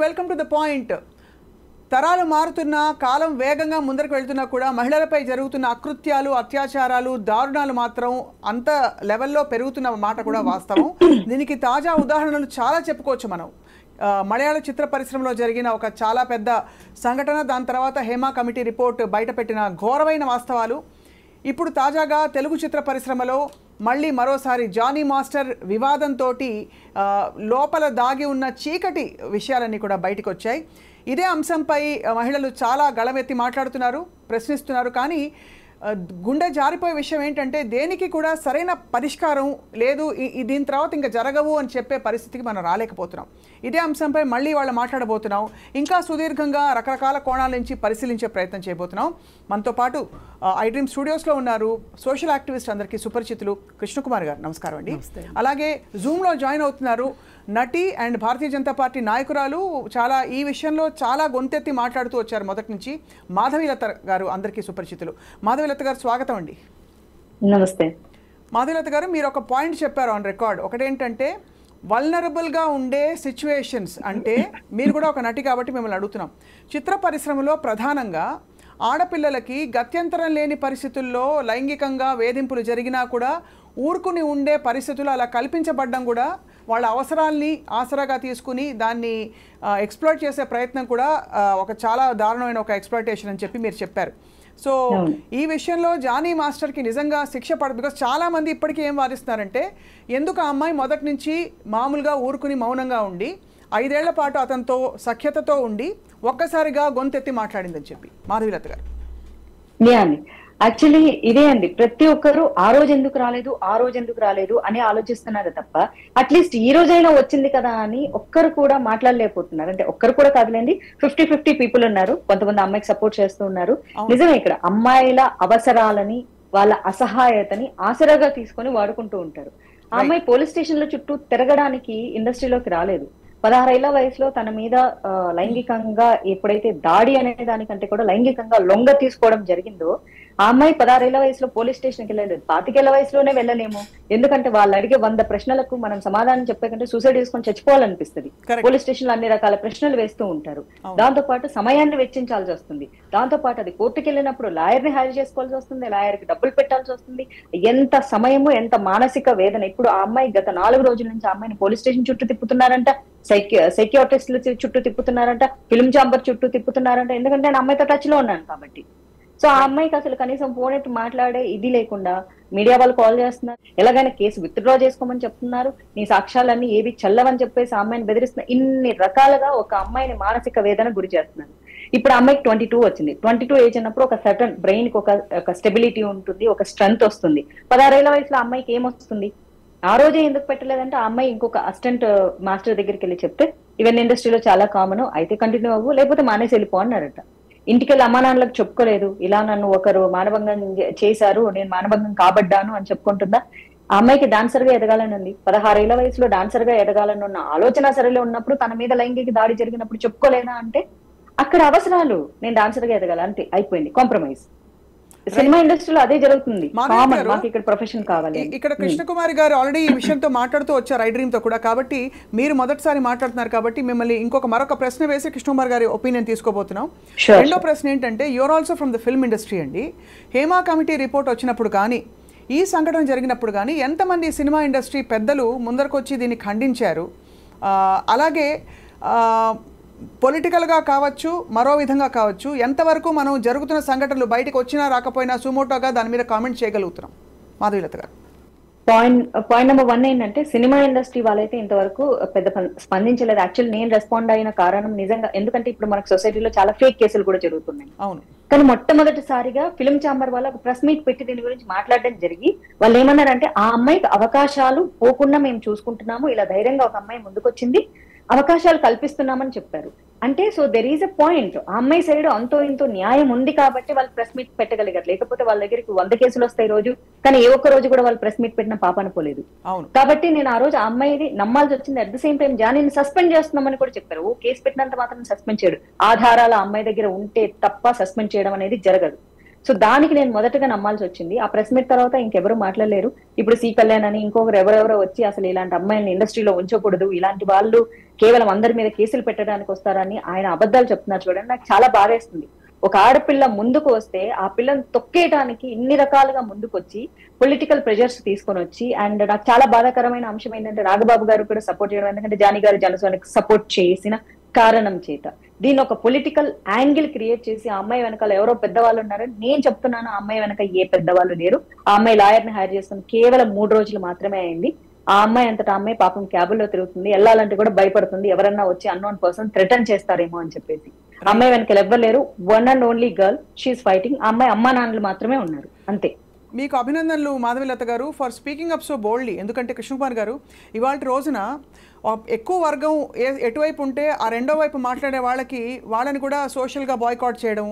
Welcome to the point. తరాలు మారుతున్నా, కాలం వేగంగా ముందరకు వెళ్తున్నా కూడా మహిళలపై జరుగుతున్న అకృత్యాలు, అత్యాచారాలు, దారుణాలు మాత్రం అంత లెవెల్లో పెరుగుతున్న మాట కూడా వాస్తవం. దీనికి తాజా ఉదాహరణలు చాలా చెప్పుకోవచ్చు మనం. మలయాళ చిత్ర పరిశ్రమలో జరిగిన ఒక చాలా పెద్ద సంఘటన, దాని తర్వాత హేమా కమిటీ రిపోర్ట్ బయటపెట్టిన ఘోరమైన వాస్తవాలు. ఇప్పుడు తాజాగా తెలుగు చిత్ర పరిశ్రమలో మళ్ళీ మరోసారి జానీ మాస్టర్ వివాదంతో లోపల దాగి ఉన్న చీకటి విషయాలన్నీ కూడా బయటకు వచ్చాయి. ఇదే అంశంపై మహిళలు చాలా గళమెత్తి మాట్లాడుతున్నారు, ప్రశ్నిస్తున్నారు. కానీ గుండె జారిపోయే విషయం ఏంటంటే దేనికి కూడా సరైన పరిష్కారం లేదు, దీని తర్వాత ఇంకా జరగవు అని చెప్పే పరిస్థితికి మనం రాలేకపోతున్నాం. ఇదే అంశంపై మళ్ళీ వాళ్ళు మాట్లాడబోతున్నాం. ఇంకా సుదీర్ఘంగా రకరకాల కోణాల నుంచి పరిశీలించే ప్రయత్నం చేయబోతున్నాం. మనతో పాటు ఐ డ్రీమ్ స్టూడియోస్లో ఉన్నారు సోషల్ యాక్టివిస్ట్, అందరికీ సుపరిచితులు కృష్ణకుమార్ గారు. నమస్కారం అండి. అలాగే జూమ్లో జాయిన్ అవుతున్నారు నటి అండ్ భారతీయ జనతా పార్టీ నాయకురాలు, చాలా ఈ విషయంలో చాలా గొంతెత్తి మాట్లాడుతూ వచ్చారు మొదటి నుంచి, మాధవీలత గారు. అందరికీ సుపరిచితులు. మాధవీలత గారు స్వాగతం అండి. నమస్తే. మాధవీలత గారు, మీరు ఒక పాయింట్ చెప్పారు ఆన్ రికార్డ్. ఒకటేంటంటే వల్నరబుల్గా ఉండే సిచ్యువేషన్స్, అంటే మీరు కూడా ఒక నటి కాబట్టి మిమ్మల్ని అడుగుతున్నాం. చిత్ర పరిశ్రమలో ప్రధానంగా ఆడపిల్లలకి గత్యంతరం లేని పరిస్థితుల్లో లైంగికంగా వేధింపులు జరిగినా కూడా ఊరుకుని ఉండే పరిస్థితులు అలా కల్పించబడ్డం కూడా వాళ్ళ అవసరాల్ని ఆసరాగా తీసుకుని దాన్ని ఎక్స్ప్లోయిట్ చేసే ప్రయత్నం కూడా ఒక చాలా దారుణమైన ఒక ఎక్స్ప్లోయిటేషన్ అని చెప్పి మీరు చెప్పారు. సో ఈ విషయంలో జానీ మాస్టర్కి నిజంగా శిక్ష పడదు. బికాస్ చాలామంది ఇప్పటికీ ఏం వాదిస్తున్నారంటే, ఎందుకు ఆ అమ్మాయి మొదటి నుంచి మామూలుగా ఊరుకుని మౌనంగా ఉండి 5 ఏళ్ల పాటు అతనితో సఖ్యతతో ఉండి ఒక్కసారిగా గొంతెత్తి మాట్లాడిందని చెప్పి. మాధవీలత గారు. యాక్చువల్లీ ఇదే అండి, ప్రతి ఒక్కరు ఆ రోజు ఎందుకు రాలేదు అని ఆలోచిస్తున్నారు తప్ప అట్లీస్ట్ ఈ రోజైనా వచ్చింది కదా అని ఒక్కరు కూడా మాట్లాడలేకపోతున్నారు. అంటే ఒక్కరు కూడా కాదులేండి, 50-50 పీపుల్ ఉన్నారు. కొంతమంది అమ్మాయికి సపోర్ట్ చేస్తూ ఉన్నారు. నిజమే, ఇక్కడ అమ్మాయిల అవసరాలని, వాళ్ళ అసహాయతని ఆసరాగా తీసుకొని వాడుకుంటూ ఉంటారు. ఆ అమ్మాయి పోలీస్ స్టేషన్ లో చుట్టూ తిరగడానికి ఇండస్ట్రీలోకి రాలేదు. 16 ఏళ్ల వయసులో తన మీద లైంగికంగా ఎప్పుడైతే దాడి అనే దానికంటే కూడా లైంగికంగా లొంగ తీసుకోవడం జరిగిందో, ఆ అమ్మాయి 16 ఏళ్ల వయసులో పోలీస్ స్టేషన్కి వెళ్ళలేదు. 25 ఏళ్ల వయసులోనే వెళ్ళలేము. ఎందుకంటే వాళ్ళు అడిగే 100 ప్రశ్నలకు మనం సమాధానం చెప్పే కంటే సూసైడ్ చేసుకొని చచ్చిపోవాలనిపిస్తుంది. పోలీస్ స్టేషన్ లో అన్ని రకాల ప్రశ్నలు వేస్తూ ఉంటారు. దాంతో పాటు సమయాన్ని వెచ్చించాల్సి వస్తుంది. దాంతో పాటు అది కోర్టుకి వెళ్ళినప్పుడు లాయర్ ని హైర్ చేసుకోవాల్సి వస్తుంది, లాయర్ కి డబ్బులు పెట్టాల్సి వస్తుంది. ఎంత సమయము, ఎంత మానసిక వేదన. ఇప్పుడు ఆ అమ్మాయి గత 4 రోజుల నుంచి ఆ అమ్మాయిని పోలీస్ స్టేషన్ చుట్టూ తిప్పుతున్నారంట, సైకియాట్రిస్టులు చుట్టూ తిప్పుతున్నారంట, ఫిల్మ్ ఛాంబర్ చుట్టూ తిప్పుతున్నారంట. ఎందుకంటే నేను అమ్మాయితో టచ్ లో ఉన్నాను కాబట్టి. సో ఆ అమ్మాయికి అసలు కనీసం ఫోన్ ఎత్తి మాట్లాడే ఇది లేకుండా మీడియా వాళ్ళు కాల్ చేస్తున్నారు, ఎలాగైనా కేసు విత్డ్రా చేసుకోమని చెప్తున్నారు, నీ సాక్ష్యాలన్నీ ఏవి చల్లవని చెప్పేసి ఆ అమ్మాయిని బెదిరిస్తున్నారు. ఇన్ని రకాలుగా ఒక అమ్మాయిని మానసిక వేదన గురి చేస్తున్నారు. ఇప్పుడు ఆ అమ్మాయికి 22 వచ్చింది. 22 ఏజ్ అన్నప్పుడు ఒక సర్టన్ బ్రెయిన్ కి ఒక స్టెబిలిటీ ఉంటుంది, ఒక స్ట్రెంగ్త్ వస్తుంది. 16 ఏళ్ల వయసులో అమ్మాయికి ఏమొస్తుంది? ఆ రోజే ఎందుకు పెట్టలేదంటే ఆ అమ్మాయి ఇంకొక అసిస్టెంట్ మాస్టర్ దగ్గరికి వెళ్ళి చెప్తే, ఈవెన్ ఇండస్ట్రీలో చాలా కామన్, అయితే కంటిన్యూ అవ్వు లేకపోతే మానేసి వెళ్ళిపో అన్నారట. ఇంటికెళ్ళి అమ్మా నాన్నలకు చెప్పుకోలేదు, ఇలా నన్ను ఒకరు మానభంగం చేశారు, నేను మానభంగం కాబడ్డాను అని చెప్పుకుంటుందా? ఆ అమ్మాయికి డాన్సర్ గా ఎదగాలని ఉంది. 16 ఏళ్ల వయసులో డాన్సర్ గా ఎదగాలని ఉన్న ఆలోచన సరిలో ఉన్నప్పుడు తన మీద లైంగిక దాడి జరిగినప్పుడు చెప్పుకోలేదా అంటే, అక్కడ అవసరాలు నేను డాన్సర్ గా ఎదగాలి అంతే, అయిపోయింది, కాంప్రమైజ్. సినిమా ఇండస్ట్రీలో అదే జరుగుతుంది. మాకు ఇక్కడ ప్రొఫెషన్ కావాలి. ఇక్కడ కృష్ణకుమారి గారు ఆల్రెడీ ఈ విషయంతో మాట్లాడుతూ వచ్చారు ఐ డ్రీమ్ తో కూడా, కాబట్టి మీరు మొదటిసారి మాట్లాడుతున్నారు కాబట్టి మిమ్మల్ని మరొక ప్రశ్న వేసి కృష్ణకుమార్ గారి ఒపీనియన్ తీసుకోబోతున్నాం. రెండో ప్రశ్న ఏంటంటే, you are also from the film industry అండి. హేమా కమిటీ రిపోర్ట్ వచ్చినప్పుడు కానీ, ఈ సంఘటన జరిగినప్పుడు కానీ ఎంతమంది సినిమా ఇండస్ట్రీ పెద్దలు ముందరకు వచ్చి దీన్ని ఖండించారు? అలాగే పొలిటికల్గా కావచ్చు, మరో విధంగా కావచ్చు, ఎంతవరకు మనం జరుగుతున్న సంఘటనలు బయటకు వచ్చినా రాకపోయినా సుమోటోగా దాని మీద కామెంట్ చేయగలుగుతున్నాం? మాధవీలత గారు. పాయింట్ నెంబర్ 1 ఏంటంటే, సినిమా ఇండస్ట్రీ వాళ్ళైతే ఇంతవరకు పెద్ద స్పందించలేదు. యాక్చువల్లీ నేను రెస్పాండ్ అయిన కారణం నిజంగా, ఎందుకంటే ఇప్పుడు మనకు సొసైటీలో చాలా ఫేక్ కేసులు కూడా జరుగుతున్నాయి. అవును. కానీ మొట్టమొదటిసారిగా ఫిల్మ్ ఛాంబర్ వాళ్ళు ఒక ప్రెస్ మీట్ పెట్టి దీని గురించి మాట్లాడడం జరిగి, వాళ్ళు ఏమన్నారంటే, ఆ అమ్మాయికి అవకాశాలు పోకుండా మేము చూసుకుంటున్నాము, ఇలా ధైర్యంగా ఒక అమ్మాయి ముందుకొచ్చింది, అవకాశాలు కల్పిస్తున్నామని చెప్పారు. అంటే so there is a point, ఆ అమ్మాయి సైడ్ అంతో ఇంతో న్యాయం ఉంది కాబట్టి వాళ్ళు ప్రెస్ మీట్ పెట్టగలిగారు. లేకపోతే వాళ్ళ దగ్గరికి 100 కేసులు వస్తాయి రోజు, కానీ ఏ ఒక్క రోజు కూడా వాళ్ళు ప్రెస్ మీట్ పెట్టిన పాపాన పోలేదు. కాబట్టి నేను ఆ రోజు ఆ అమ్మాయిని నమ్మాల్సి వచ్చింది. అట్ ద సేమ్ టైం జానీని సస్పెండ్ చేస్తున్నామని కూడా చెప్పారు. కేసు పెట్టినంత మాత్రం సస్పెండ్ చేయడు, ఆధారాలు ఆ అమ్మాయి దగ్గర ఉంటే తప్ప సస్పెండ్ చేయడం అనేది జరగదు. సో దానికి నేను మొదటగా నమ్మాల్సి వచ్చింది. ఆ ప్రెస్ మీట్ తర్వాత ఇంకెవరు మాట్లాడలేరు. ఇప్పుడు సి కళ్యాణ్ అని ఇంకొకరు ఎవరెవరో వచ్చి అసలు ఇలాంటి అమ్మాయిని ఇండస్ట్రీలో ఉంచకూడదు, ఇలాంటి వాళ్ళు కేవలం అందరి మీద కేసులు పెట్టడానికి వస్తారని ఆయన అబద్ధాలు చెప్తున్నారు చూడండి. నాకు చాలా బాధేస్తుంది. ఒక ఆడపిల్ల ముందుకు వస్తే ఆ పిల్లని తొక్కేయడానికి ఇన్ని రకాలుగా ముందుకు వచ్చి పొలిటికల్ ప్రెజర్స్ తీసుకొని వచ్చి, అండ్ నాకు చాలా బాధాకరమైన అంశం ఏంటంటే రాఘబాబు గారు కూడా సపోర్ట్ చేయడం, ఎందుకంటే జానీ గారు జనసేనకి సపోర్ట్ చేసిన కారణం చేత దీన్ని ఒక పొలిటికల్ యాంగిల్ క్రియేట్ చేసి ఆ అమ్మాయి వెనకాల ఎవరో పెద్దవాళ్ళు ఉన్నారని నేను చెప్తున్నాను. ఆ అమ్మాయి వెనక ఏ పెద్దవాళ్ళు లేరు. ఆ అమ్మాయి లాయర్ ని హైర్ చేసుకుని కేవలం 3 రోజులు మాత్రమే అయింది. ఆ అమ్మాయి అంతటా అమ్మాయి పాపం క్యాబుల్లో తిరుగుతుంది, వెళ్ళాలంటే కూడా భయపడుతుంది, ఎవరన్నా వచ్చి అన్నోన్ పర్సన్ థ్రెటన్ చేస్తారేమో అని చెప్పేసి. అమ్మాయి వెనకాల ఎవ్వలేరు, one and only girl, she is fighting. ఆ అమ్మాయి అమ్మా నాన్నలు మాత్రమే ఉన్నారు, అంతే. మీకు అభినందనలు మాధవీలత గారు for speaking up so boldly. ఎందుకంటే కృష్ణకుమార్ గారు ఇవాళ రోజున ఎక్కువ వర్గం ఎటువైపు ఉంటే ఆ రెండో వైపు మాట్లాడే వాళ్ళని కూడా సోషల్గా బాయ్కాట్ చేయడం,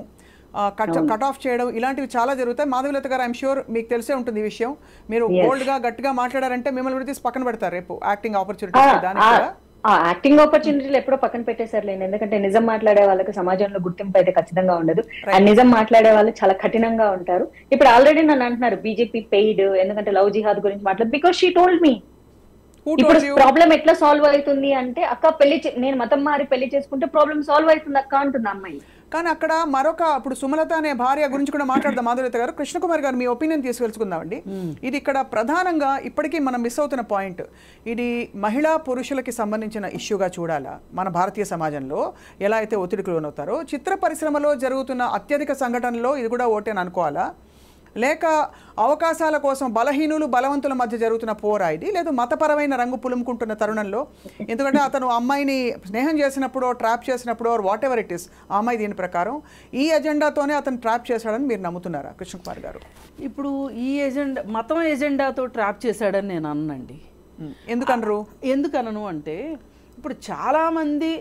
కట్ ఆఫ్ చేయడం ఇలాంటివి చాలా జరుగుతాయి. మాధవీలత గారు ఐఎమ్ షూర్ మీకు తెలిసే ఉంటుంది ఈ విషయం. మీరు బోల్డ్గా గట్టిగా మాట్లాడారంటే మిమ్మల్ని కూడా తీసి పక్కన పెడతారు రేపు యాక్టింగ్ ఆపర్చునిటీ. దానికి కూడా యాక్టింగ్ ఆపర్చునిటీలు ఎప్పుడో పక్కన పెట్టేశారులేండి. ఎందుకంటే నిజం మాట్లాడే వాళ్ళకి సమాజంలో గుర్తింపు అయితే ఖచ్చితంగా ఉండదు. అండ్ నిజం మాట్లాడే వాళ్ళు చాలా కఠినంగా ఉంటారు. ఇప్పుడు ఆల్రెడీ నన్ను అంటున్నారు బీజేపీ పెయిడ్, ఎందుకంటే లవ్ జిహాద్ గురించి మాట్లాడు, బికాస్ షీ టోల్డ్ మీ. ఇప్పుడు ప్రాబ్లం ఎట్లా సాల్వ్ అవుతుంది అంటే, అక్క నేను మతం మారి పెళ్లి చేసుకుంటే ప్రాబ్లం సాల్వ్ అవుతుంది అక్క అంటుంది అమ్మాయి. కానీ అక్కడ మరొక ఇప్పుడు సుమలత అనే భార్య గురించి కూడా మాట్లాడదాం మాధురిత గారు. కృష్ణకుమార్ గారు మీ ఒపీనియన్ తీసుకెళ్చుకుందామండి. ఇది ఇక్కడ ప్రధానంగా ఇప్పటికీ మనం మిస్ అవుతున్న పాయింట్. ఇది మహిళా పురుషులకి సంబంధించిన ఇష్యూగా చూడాలా? మన భారతీయ సమాజంలో ఎలా అయితే ఒత్తిడికి లోనవుతారో, చిత్ర పరిశ్రమలో జరుగుతున్న అత్యధిక సంఘటనలో ఇది కూడా ఓటేని అనుకోవాలా? లేక అవకాశాల కోసం బలహీనులు బలవంతుల మధ్య జరుగుతున్న పోరా ఇది? లేదు మతపరమైన రంగు పులుముకుంటున్న తరుణంలో, ఎందుకంటే అతను అమ్మాయిని స్నేహం చేసినప్పుడు ట్రాప్ చేసినప్పుడు వాట్ ఎవర్ ఇట్ ఈస్, ఆ అమ్మాయి దీని ప్రకారం ఈ ఎజెండాతోనే అతను ట్రాప్ చేశాడని మీరు నమ్ముతున్నారా కృష్ణకుమార్ గారు? ఇప్పుడు ఈ ఎజెండా మతం ఎజెండాతో ట్రాప్ చేశాడని నేను అన్నండి. ఎందుకనను అంటే, ఇప్పుడు చాలామంది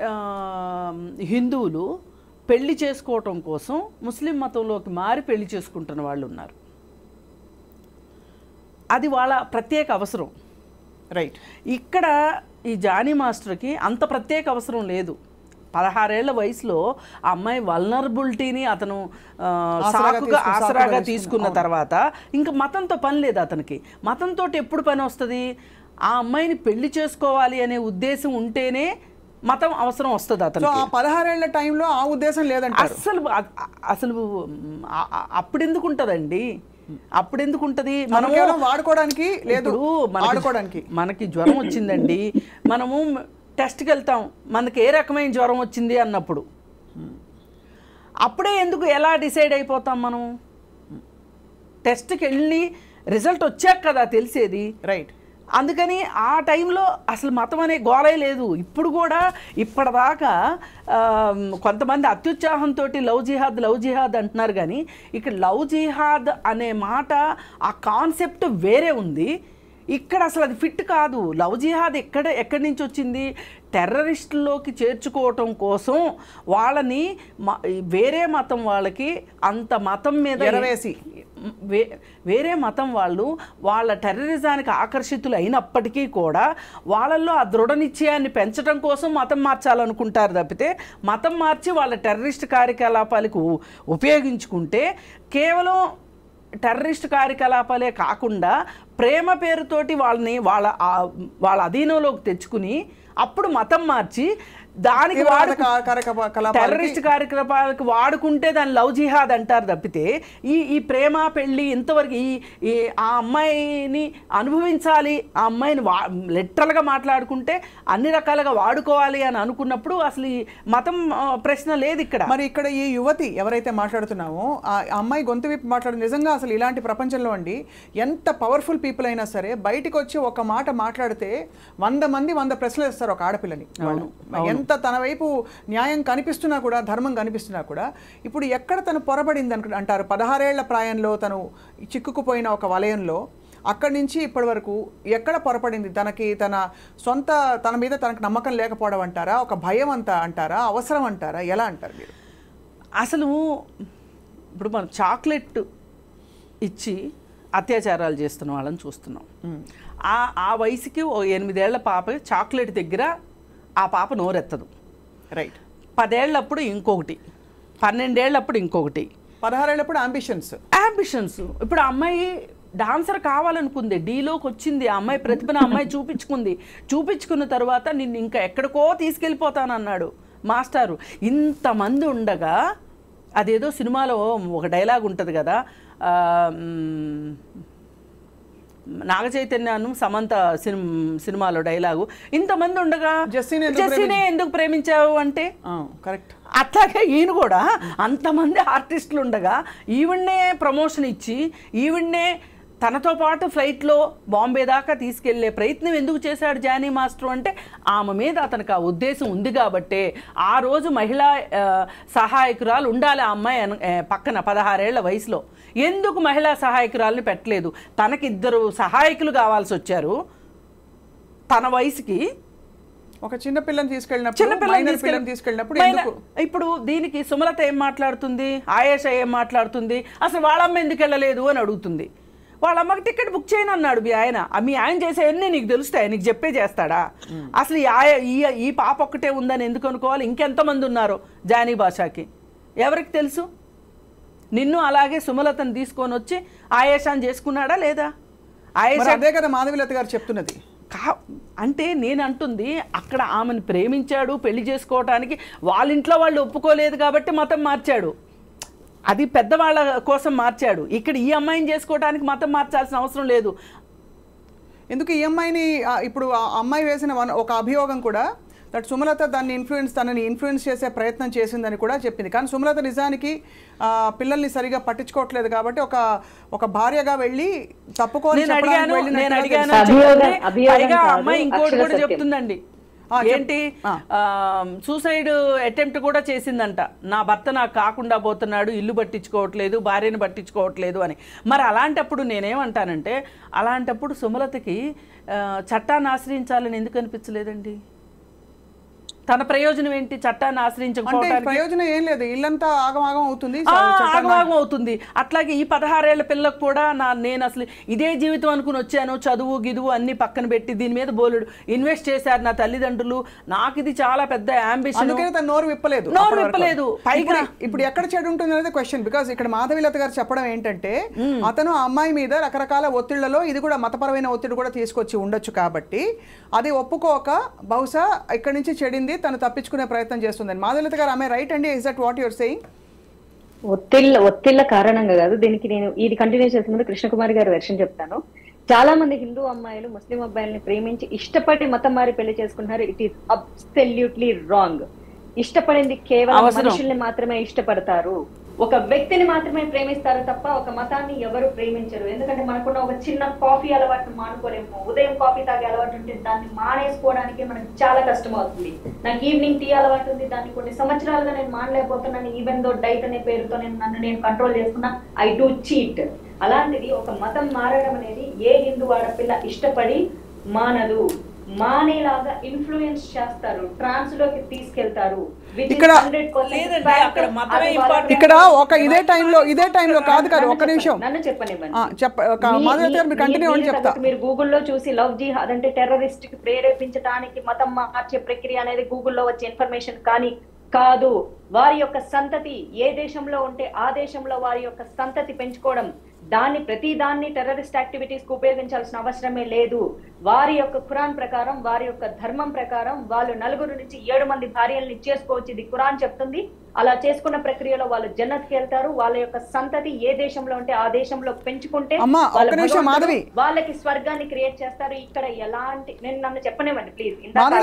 హిందువులు పెళ్లి చేసుకోవటం కోసం ముస్లిం మతంలోకి మారి పెళ్లి చేసుకుంటున్న వాళ్ళు ఉన్నారు. అది వాళ్ళ ప్రత్యేక అవసరం, రైట్. ఇక్కడ ఈ జానీ మాస్టర్కి అంత ప్రత్యేక అవసరం లేదు. 16 ఏళ్ల వయసులో ఆ అమ్మాయి వల్నరబిలిటీని అతను ఆసరాగా తీసుకున్న తర్వాత ఇంకా మతంతో పని లేదు అతనికి. మతంతో ఎప్పుడు పని వస్తుంది? ఆ అమ్మాయిని పెళ్లి చేసుకోవాలి అనే ఉద్దేశం ఉంటేనే మతం అవసరం వస్తుంది అతను. 16 ఏళ్ల టైంలో ఆ ఉద్దేశం లేదంటే అసలు అప్పుడెందుకు ఉంటుందండి? అప్పుడెందుకు ఉంటుంది? మనం వాడుకోవడానికి లేదు, మనకి జ్వరం వచ్చిందండి, మనము టెస్ట్కి వెళ్తాం, మనకి ఏ రకమైన జ్వరం వచ్చింది అన్నప్పుడు అప్పుడే ఎందుకు ఎలా డిసైడ్ అయిపోతాం? మనం టెస్ట్కి వెళ్ళి రిజల్ట్ వచ్చాక కదా తెలిసేది, రైట్. అందుకని ఆ టైంలో అసలు మతం అనే గోలే లేదు. ఇప్పుడు కూడా ఇప్పటిదాకా కొంతమంది అత్యుత్సాహంతో లవ్ జిహాద్ అంటున్నారు, కానీ ఇక్కడ లవ్ జిహాద్ అనే మాట ఆ కాన్సెప్ట్ వేరే ఉంది. ఇక్కడ అసలు అది ఫిట్ కాదు. లవ్ జిహాద్ ఎక్కడి నుంచి వచ్చింది? టెర్రరిస్టుల్లోకి చేర్చుకోవటం కోసం వాళ్ళని వేరే మతం వాళ్ళకి అంత మతం మీద వేరే మతం వాళ్ళు వాళ్ళ టెర్రరిజానికి ఆకర్షితులు అయినప్పటికీ కూడా వాళ్ళల్లో ఆ దృఢ నిశ్చయాన్ని పెంచడం కోసం మతం మార్చాలనుకుంటారు తప్పితే, మతం మార్చి వాళ్ళ టెర్రరిస్ట్ కార్యకలాపాలకు ఉపయోగించుకుంటే కేవలం టెర్రరిస్ట్ కార్యకలాపాలే కాకుండా ప్రేమ పేరుతోటి వాళ్ళని వాళ్ళ అధీనంలోకి తెచ్చుకుని అప్పుడు మతం మార్చి దానికి టెర్రరిస్ట్ కార్యకలాపాలకు వాడుకుంటే దాన్ని లవ్ జిహాద్ అంటారు తప్పితే, ఈ ప్రేమ పెళ్ళి ఇంతవరకు ఆ అమ్మాయిని అనుభవించాలి, ఆ అమ్మాయిని లిటరల్గా మాట్లాడుకుంటే అన్ని రకాలుగా వాడుకోవాలి అని అనుకున్నప్పుడు అసలు ఈ మతం ప్రశ్న లేదు ఇక్కడ. మరి ఇక్కడ ఈ యువతి ఎవరైతే మాట్లాడుతున్నామో ఆ అమ్మాయి గొంతు విప్పి మాట్లాడు, నిజంగా అసలు ఇలాంటి ప్రపంచంలో అండి ఎంత పవర్ఫుల్ పీపుల్ అయినా సరే బయటికి వచ్చి ఒక మాట మాట్లాడితే 100 మంది 100 ప్రశ్నలు ఇస్తారు ఒక ఆడపిల్లని. ఎంత తన వైపు న్యాయం కనిపిస్తున్నా కూడా, ధర్మం కనిపిస్తున్నా కూడా, ఇప్పుడు ఎక్కడ తను పొరబడింది అంటారు? 16 ఏళ్ల ప్రాయంలో తను చిక్కుకుపోయిన ఒక వలయంలో అక్కడి నుంచి ఇప్పటి వరకు ఎక్కడ పొరపడింది? తన మీద తనకు నమ్మకం లేకపోవడం అంటారా? ఒక భయం అంటారా? అవసరం అంటారా? ఎలా అంటారు మీరు? అసలు ఇప్పుడు మనం చాక్లెట్ ఇచ్చి అత్యాచారాలు చేస్తున్న వాళ్ళని చూస్తున్నాం. ఆ వయసుకి 8 ఏళ్ల పాప చాక్లెట్ దగ్గర ఆ పాప నోరెత్తదు, రైట్. 10 ఏళ్ళప్పుడు ఇంకొకటి, 12 ఏళ్ళప్పుడు ఇంకొకటి, 16 అంబిషన్స్. ఇప్పుడు ఆ అమ్మాయి డాన్సర్ కావాలనుకుంది, డీలోకి వచ్చింది, ఆ అమ్మాయి ప్రతిభను అమ్మాయి చూపించుకున్న తర్వాత నిన్ను ఇంకా ఎక్కడికో తీసుకెళ్ళిపోతానన్నాడు మాస్టారు. ఇంతమంది ఉండగా అదేదో సినిమాలో ఒక డైలాగ్ ఉంటుంది కదా, నాగ చైతన్యను సమంత సినిమాలో డైలాగు, ఇంతమంది ఉండగా జెస్సీనే ఎందుకు ప్రేమించావు అంటే కరెక్ట్. అట్లాగే ఈయన కూడా అంతమంది ఆర్టిస్టులు ఉండగా ఈవిడ్నే ప్రమోషన్ ఇచ్చి ఈవిడ్నే తనతో పాటు ఫ్లైట్లో బాంబే దాకా తీసుకెళ్లే ప్రయత్నం ఎందుకు చేశాడు జానీ మాస్టర్ అంటే ఆమె మీద అతనికి ఆ ఉద్దేశం ఉంది కాబట్టే ఆ రోజు మహిళా సహాయకురాలు ఉండాలి ఆ అమ్మాయి పక్కన 16 ఏళ్ల వయసులో. ఎందుకు మహిళా సహాయకురాలని పెట్టలేదు? తనకి 2 సహాయకులు కావాల్సి వచ్చారు తన వయసుకి. ఒక చిన్న పిల్లని తీసుకెళ్ళినప్పుడు ఇప్పుడు దీనికి సుమలత ఏం మాట్లాడుతుంది, ఆయేషా ఏం మాట్లాడుతుంది, అసలు వాళ్ళమ్మ ఎందుకు వెళ్ళలేదు అని అడుగుతుంది. వాళ్ళమ్మకి టికెట్ బుక్ చేయను అన్నాడు మీ ఆయన చేసేవన్నీ నీకు తెలుస్తాయి, నీకు చెప్పే చేస్తాడా? అసలు ఈ పాప ఒక్కటే ఉందని ఎందుకు అనుకోవాలి? ఇంకెంతమంది ఉన్నారో జానీ భాషకి ఎవరికి తెలుసు? నిన్ను అలాగే సుమలతను తీసుకొని వచ్చి ఆయేషాని చేసుకున్నాడా లేదా? అదే కదా మాధవీలత గారు చెప్తున్నది. అంటే నేను అంటుంది అక్కడ ఆమెను ప్రేమించాడు, పెళ్లి చేసుకోవటానికి వాళ్ళ ఇంట్లో వాళ్ళు ఒప్పుకోలేదు కాబట్టి మతం మార్చాడు, అది పెద్దవాళ్ళ కోసం మార్చాడు. ఇక్కడ ఈ అమ్మాయిని చేసుకోవడానికి మతం మార్చాల్సిన అవసరం లేదు. ఎందుకు ఈ అమ్మాయిని ఇప్పుడు ఆ అమ్మాయి వేసిన ఒక అభియోగం కూడా దట్ సుమలత తనని ఇన్ఫ్లుయెన్స్ చేసే ప్రయత్నం చేసిందని కూడా చెప్పింది. కానీ సుమలత నిజానికి పిల్లల్ని సరిగా పట్టించుకోవట్లేదు కాబట్టి ఒక భార్యగా వెళ్ళి తప్పుకోని అమ్మాయి ఇంకోటి కూడా చెప్తుందండి, ఏంటి సూసైడ్ అటెంప్ట్ కూడా చేసిందంట. నా భర్త నాకు కాకుండా పోతున్నాడు, ఇల్లు పట్టించుకోవట్లేదు, భార్యను పట్టించుకోవట్లేదు అని. మరి అలాంటప్పుడు నేనేమంటానంటే అలాంటప్పుడు సుమలతకి చట్టాన్ని ఆశ్రయించాలని ఎందుకు అనిపించలేదండి? తన ప్రయోజనం ఏంటి? చట్టాన్ని ఆశ్రయించకపోవడానికి ప్రయోజనం ఏం లేదు, ఇల్లంతా ఆగమాగం అవుతుంది, ఆగమాగం అవుతుంది. అట్లాగే ఈ 16 ఏళ్ల పిల్లకు కూడా నేను అసలు ఇదే జీవితం అనుకుని వచ్చాను, చదువు గిదువు అన్ని పక్కన పెట్టి దీని మీద బోలెడు ఇన్వెస్ట్ చేశారు నా తల్లిదండ్రులు, నాకు ఇది చాలా పెద్ద అంబిషన్, నోరు విప్పలేదు. పైగా ఇప్పుడు ఎక్కడ చెడు ఉంటుంది అనేది క్వశ్చన్. బికాస్ ఇక్కడ మాధవీలత గారు చెప్పడం ఏంటంటే అతను ఆ అమ్మాయి మీద రకరకాల ఒత్తిళ్లలో ఇది కూడా మతపరమైన ఒత్తిడి కూడా తీసుకొచ్చి ఉండొచ్చు కాబట్టి అది ఒప్పుకోక బహుశా ఇక్కడి నుంచి చెడింది, తను తప్పించుకునే ప్రయత్నం చేస్తుందని. మాధవీలత గారు ఆమె రైట్ అండి? Is that what you're saying? ఒత్తిళ్ల కారణంగా కాదు. దీనికి నేను ఇది కంటిన్యూ చేసే ముందు కృష్ణకుమారి గారి వెర్షన్ చెప్తాను. చాలా మంది హిందూ అమ్మాయిలు ముస్లిం అబ్బాయిల్ని ప్రేమించి ఇష్టపడి మతం మారి పెళ్లి చేసుకుంటున్నారు. It is absolutely wrong. ఇష్టపడింది కేవలం మనుషుల్ని మాత్రమే ఇష్టపడతారు, ఒక వ్యక్తిని మాత్రమే ప్రేమిస్తారు తప్ప ఒక మతాన్ని ఎవరు ప్రేమించరు. ఎందుకంటే మనకున్న ఒక చిన్న కాఫీ అలవాటును మానుకోలేము. ఉదయం కాఫీ తాగే అలవాటు ఉంటే దాన్ని మానేసుకోవడానికి మనకి చాలా కష్టం అవుతుంది. నాకు ఈవినింగ్ టీ అలవాటు ఉంది, దాన్ని కొన్ని సంవత్సరాలుగా నేను మానలేకపోతున్నాను. ఈవెన్ దో డైట్ అనే పేరుతో నేను కంట్రోల్ చేసుకున్నా, ఐ డూ చీట్. అలాంటిది ఒక మతం మారడం అనేది ఏ హిందూ ఆడపిల్ల ఇష్టపడి మానదు. మానేలాగా ఇన్ఫ్లుయెన్స్ చేస్తారు, ట్రాన్స్ లోకి తీసుకెళ్తారు. ఇక్కడ ఒక ఇదే టైంలో కాదు ఒక నిమిషం నన్ను చెప్పనివ్వండి. మీరు గూగుల్లో చూసి లవ్ జిహాద్ అంటే టెర్రరిస్ట్ కి ప్రేరేపించడానికి మతం మార్చే ప్రక్రియ అనేది గూగుల్లో వచ్చే ఇన్ఫర్మేషన్ కానీ కాదు. వారి యొక్క సంతతి ఏ దేశంలో ఉంటే ఆ దేశంలో వారి యొక్క సంతతి పెంచుకోవడం, ప్రతి దాన్ని టెర్రరిస్ట్ యాక్టివిటీస్ కు ఉపయోగించాల్సిన అవసరమే లేదు. వారి యొక్క ఖురాన్ ప్రకారం, వారి యొక్క ధర్మం ప్రకారం వాళ్ళు 4 నుంచి 7 మంది భార్యల్ని చేసుకోవచ్చు, ఇది ఖురాన్ చెప్తుంది. అలా చేసుకున్న ప్రక్రియలో వాళ్ళు జన్నత్కి వెళ్తారు. వాళ్ళ యొక్క సంతతి ఏ దేశంలో ఉంటే ఆ దేశంలో పెంచుకుంటే వాళ్ళకి స్వర్గాన్ని క్రియేట్ చేస్తారు. ఇక్కడ ఎలాంటి నన్ను చెప్పనివ్వండి ప్లీజ్.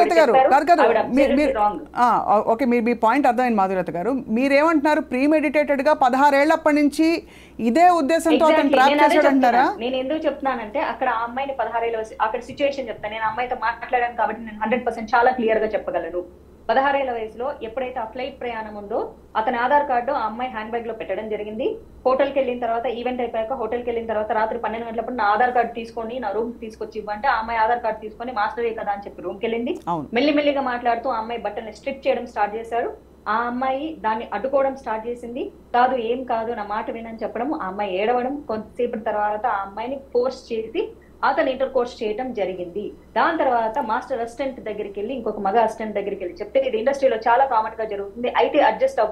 మీ పాయింట్ అర్థమైంది మాధురత గారు. మీరేమంటున్నారు? ప్రీమెడిటేటెడ్ గా 16 ఏళ్లప్పటి నుంచి ఇదే ఉద్దేశంతో నేను ఎందుకు చెప్తున్నానంటే అక్కడ ఆ అమ్మాయిని 16 ఏళ్ళ అక్కడ సిచ్యువేషన్ చెప్తాను. నేను అమ్మాయితో మాట్లాడాను కాబట్టి నేను 100% చాలా క్లియర్ గా చెప్పగలను. 16 ఏళ్ల వయసులో ఎప్పుడైతే ఆ ఫ్లైట్ ప్రయాణం ఉందో అతని ఆధార్ కార్డు ఆ అమ్మాయి హ్యాండ్ బ్యాగ్ లో పెట్టడం జరిగింది. హోటల్కి వెళ్ళిన తర్వాత, ఈవెంట్ అయిపోయాక హోటల్కి వెళ్ళిన తర్వాత రాత్రి 12 గంటలప్పుడు నా ఆధార్ కార్డు తీసుకొని నా రూమ్ తీసుకొచ్చి ఇవ్వంటే ఆ అమ్మాయి ఆధార్ కార్డు తీసుకొని మాస్టరే కదా అని చెప్పి రూమ్కి వెళ్ళింది. మెల్లిమెల్లిగా మాట్లాడుతూ ఆ అమ్మాయి బట్టల్ని స్ట్రిప్ చేయడం స్టార్ట్ చేశారు. ఆ అమ్మాయి దాన్ని అడ్డుకోవడం స్టార్ట్ చేసింది. కాదు ఏం కాదు నా మాట వినని చెప్పడం, ఆ అమ్మాయి ఏడవడం. కొంతసేపటి తర్వాత ఆ అమ్మాయిని ఫోర్స్ చేసి అతను ఇంటర్ కోర్స్ చేయడం జరిగింది. దాని తర్వాత మాస్టర్ అసిస్టెంట్ దగ్గరికి వెళ్ళి ఇంకొక మగ అసిస్టెంట్ దగ్గరికి వెళ్ళి చెప్తే ఇది ఇండస్ట్రీలో చాలా కామన్ గా జరుగుతుంది, అయితే అడ్జస్ట్ అవ్వు,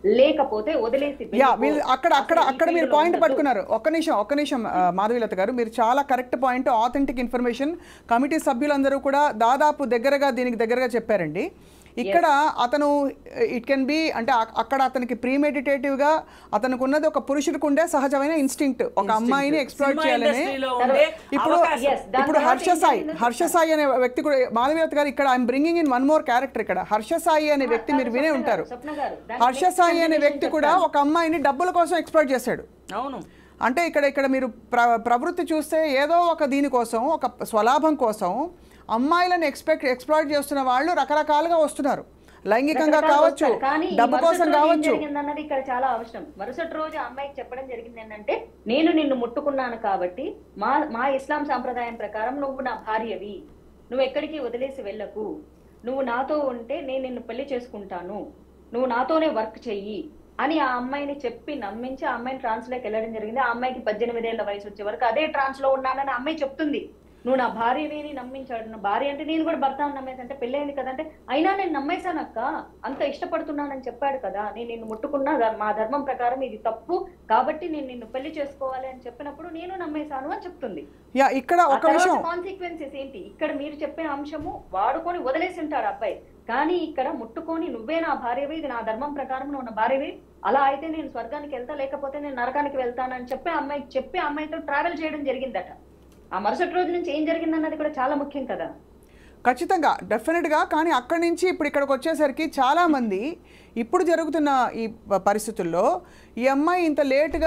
లేకపోతే వదిలేసి అక్కడ మీరు పాయింట్ పట్టుకున్నారు. ఒక్క నిమిషం మాధవీలత గారు, మీరు చాలా correct point, authentic information committee సభ్యులందరూ కూడా దాదాపు దీనికి దగ్గరగా చెప్పారండి. ఇక్కడ అతను ఇట్ కెన్ బి అంటే అక్కడ అతనికి ప్రీమెడిటేటివ్గా అతనికి ఉన్నది ఒక పురుషుడికి ఉండే సహజమైన ఇన్స్టింక్ట్, ఒక అమ్మాయిని ఎక్స్ప్లోర్ చేయాలని. ఇప్పుడు హర్షసాయి అనే వ్యక్తి కూడా, మాధవీలత గారు, ఇక్కడ I'm bringing in one more character. ఇక్కడ హర్షసాయి అనే వ్యక్తి మీరు వినే ఉంటారు. హర్షసాయి అనే వ్యక్తి కూడా ఒక అమ్మాయిని డబ్బుల కోసం ఎక్స్ప్లోర్ చేశాడు. అవును. అంటే ఇక్కడ మీరు ప్రవృత్తి చూస్తే ఏదో ఒక దీనికోసం, ఒక స్వలాభం కోసం అమ్మాయిలను ఎక్స్ప్లాయిట్ చేస్తున్న వాళ్ళు రకరకాలుగా వస్తున్నారు. లైంగికంగా కావచ్చు, డబ్బు కోసం కావచ్చు. అన్నది ఇక్కడ చాలా అవసరం. మరుసటి రోజు అమ్మాయికి చెప్పడం జరిగింది ఏంటంటే, నేను నిన్ను ముట్టుకున్నాను కాబట్టి మా ఇస్లాం సాంప్రదాయం ప్రకారం నువ్వు నా భార్యవి, నువ్వు ఎక్కడికి వదిలేసి వెళ్ళకు, నువ్వు నాతో ఉంటే నేను నిన్ను పెళ్లి చేసుకుంటాను, నువ్వు నాతోనే వర్క్ చెయ్యి అని ఆ అమ్మాయిని చెప్పి నమ్మించి ఆ అమ్మాయిని ట్రాన్స్ లోకి వెళ్ళడం జరిగింది. ఆ అమ్మాయికి 18 ఏళ్ల వయసు వచ్చే వరకు అదే ట్రాన్స్ లో ఉన్నానని అమ్మాయి చెప్తుంది. నువ్వు నా భార్యని నమ్మించాడు, నా భార్య అంటే నేను కూడా భర్తను నమ్మేసి, అంటే పెళ్ళైంది కదా అంటే, అయినా నేను నమ్మేశానక్క, అంత ఇష్టపడుతున్నానని చెప్పాడు కదా, నేను నిన్ను ముట్టుకున్నా మా ధర్మం ప్రకారం ఇది తప్పు కాబట్టి నేను నిన్ను పెళ్లి చేసుకోవాలి అని చెప్పినప్పుడు నేను నమ్మేశాను అని చెప్తుంది. ఇక్కడ ఒక విషయం కాన్సిక్వెన్సెస్ ఏంటి, ఇక్కడ మీరు చెప్పే అంశము వాడుకొని వదిలేసి ఉంటాడు అబ్బాయి, కానీ ఇక్కడ ముట్టుకొని నువ్వే నా భార్యవి, ఇది నా ధర్మం ప్రకారం నువ్వు నా భార్యవి, అలా అయితే నేను స్వర్గానికి వెళ్తా లేకపోతే నేను నరకానికి వెళ్తానని చెప్పి అమ్మాయితో ట్రావెల్ చేయడం జరిగిందట. ఆ మరుసటి రోజు నుంచి ఏం జరిగింది అన్నది కూడా చాలా ముఖ్యం కదా. ఖచ్చితంగా, డెఫినెట్గా. కానీ అక్కడి నుంచి ఇక్కడికి వచ్చేసరికి చాలామంది ఇప్పుడు జరుగుతున్న ఈ పరిస్థితుల్లో ఈ అమ్మాయి ఇంత లేటుగా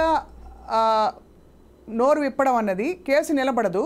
నోరు విప్పడం అన్నది కేసు నిలబడదు.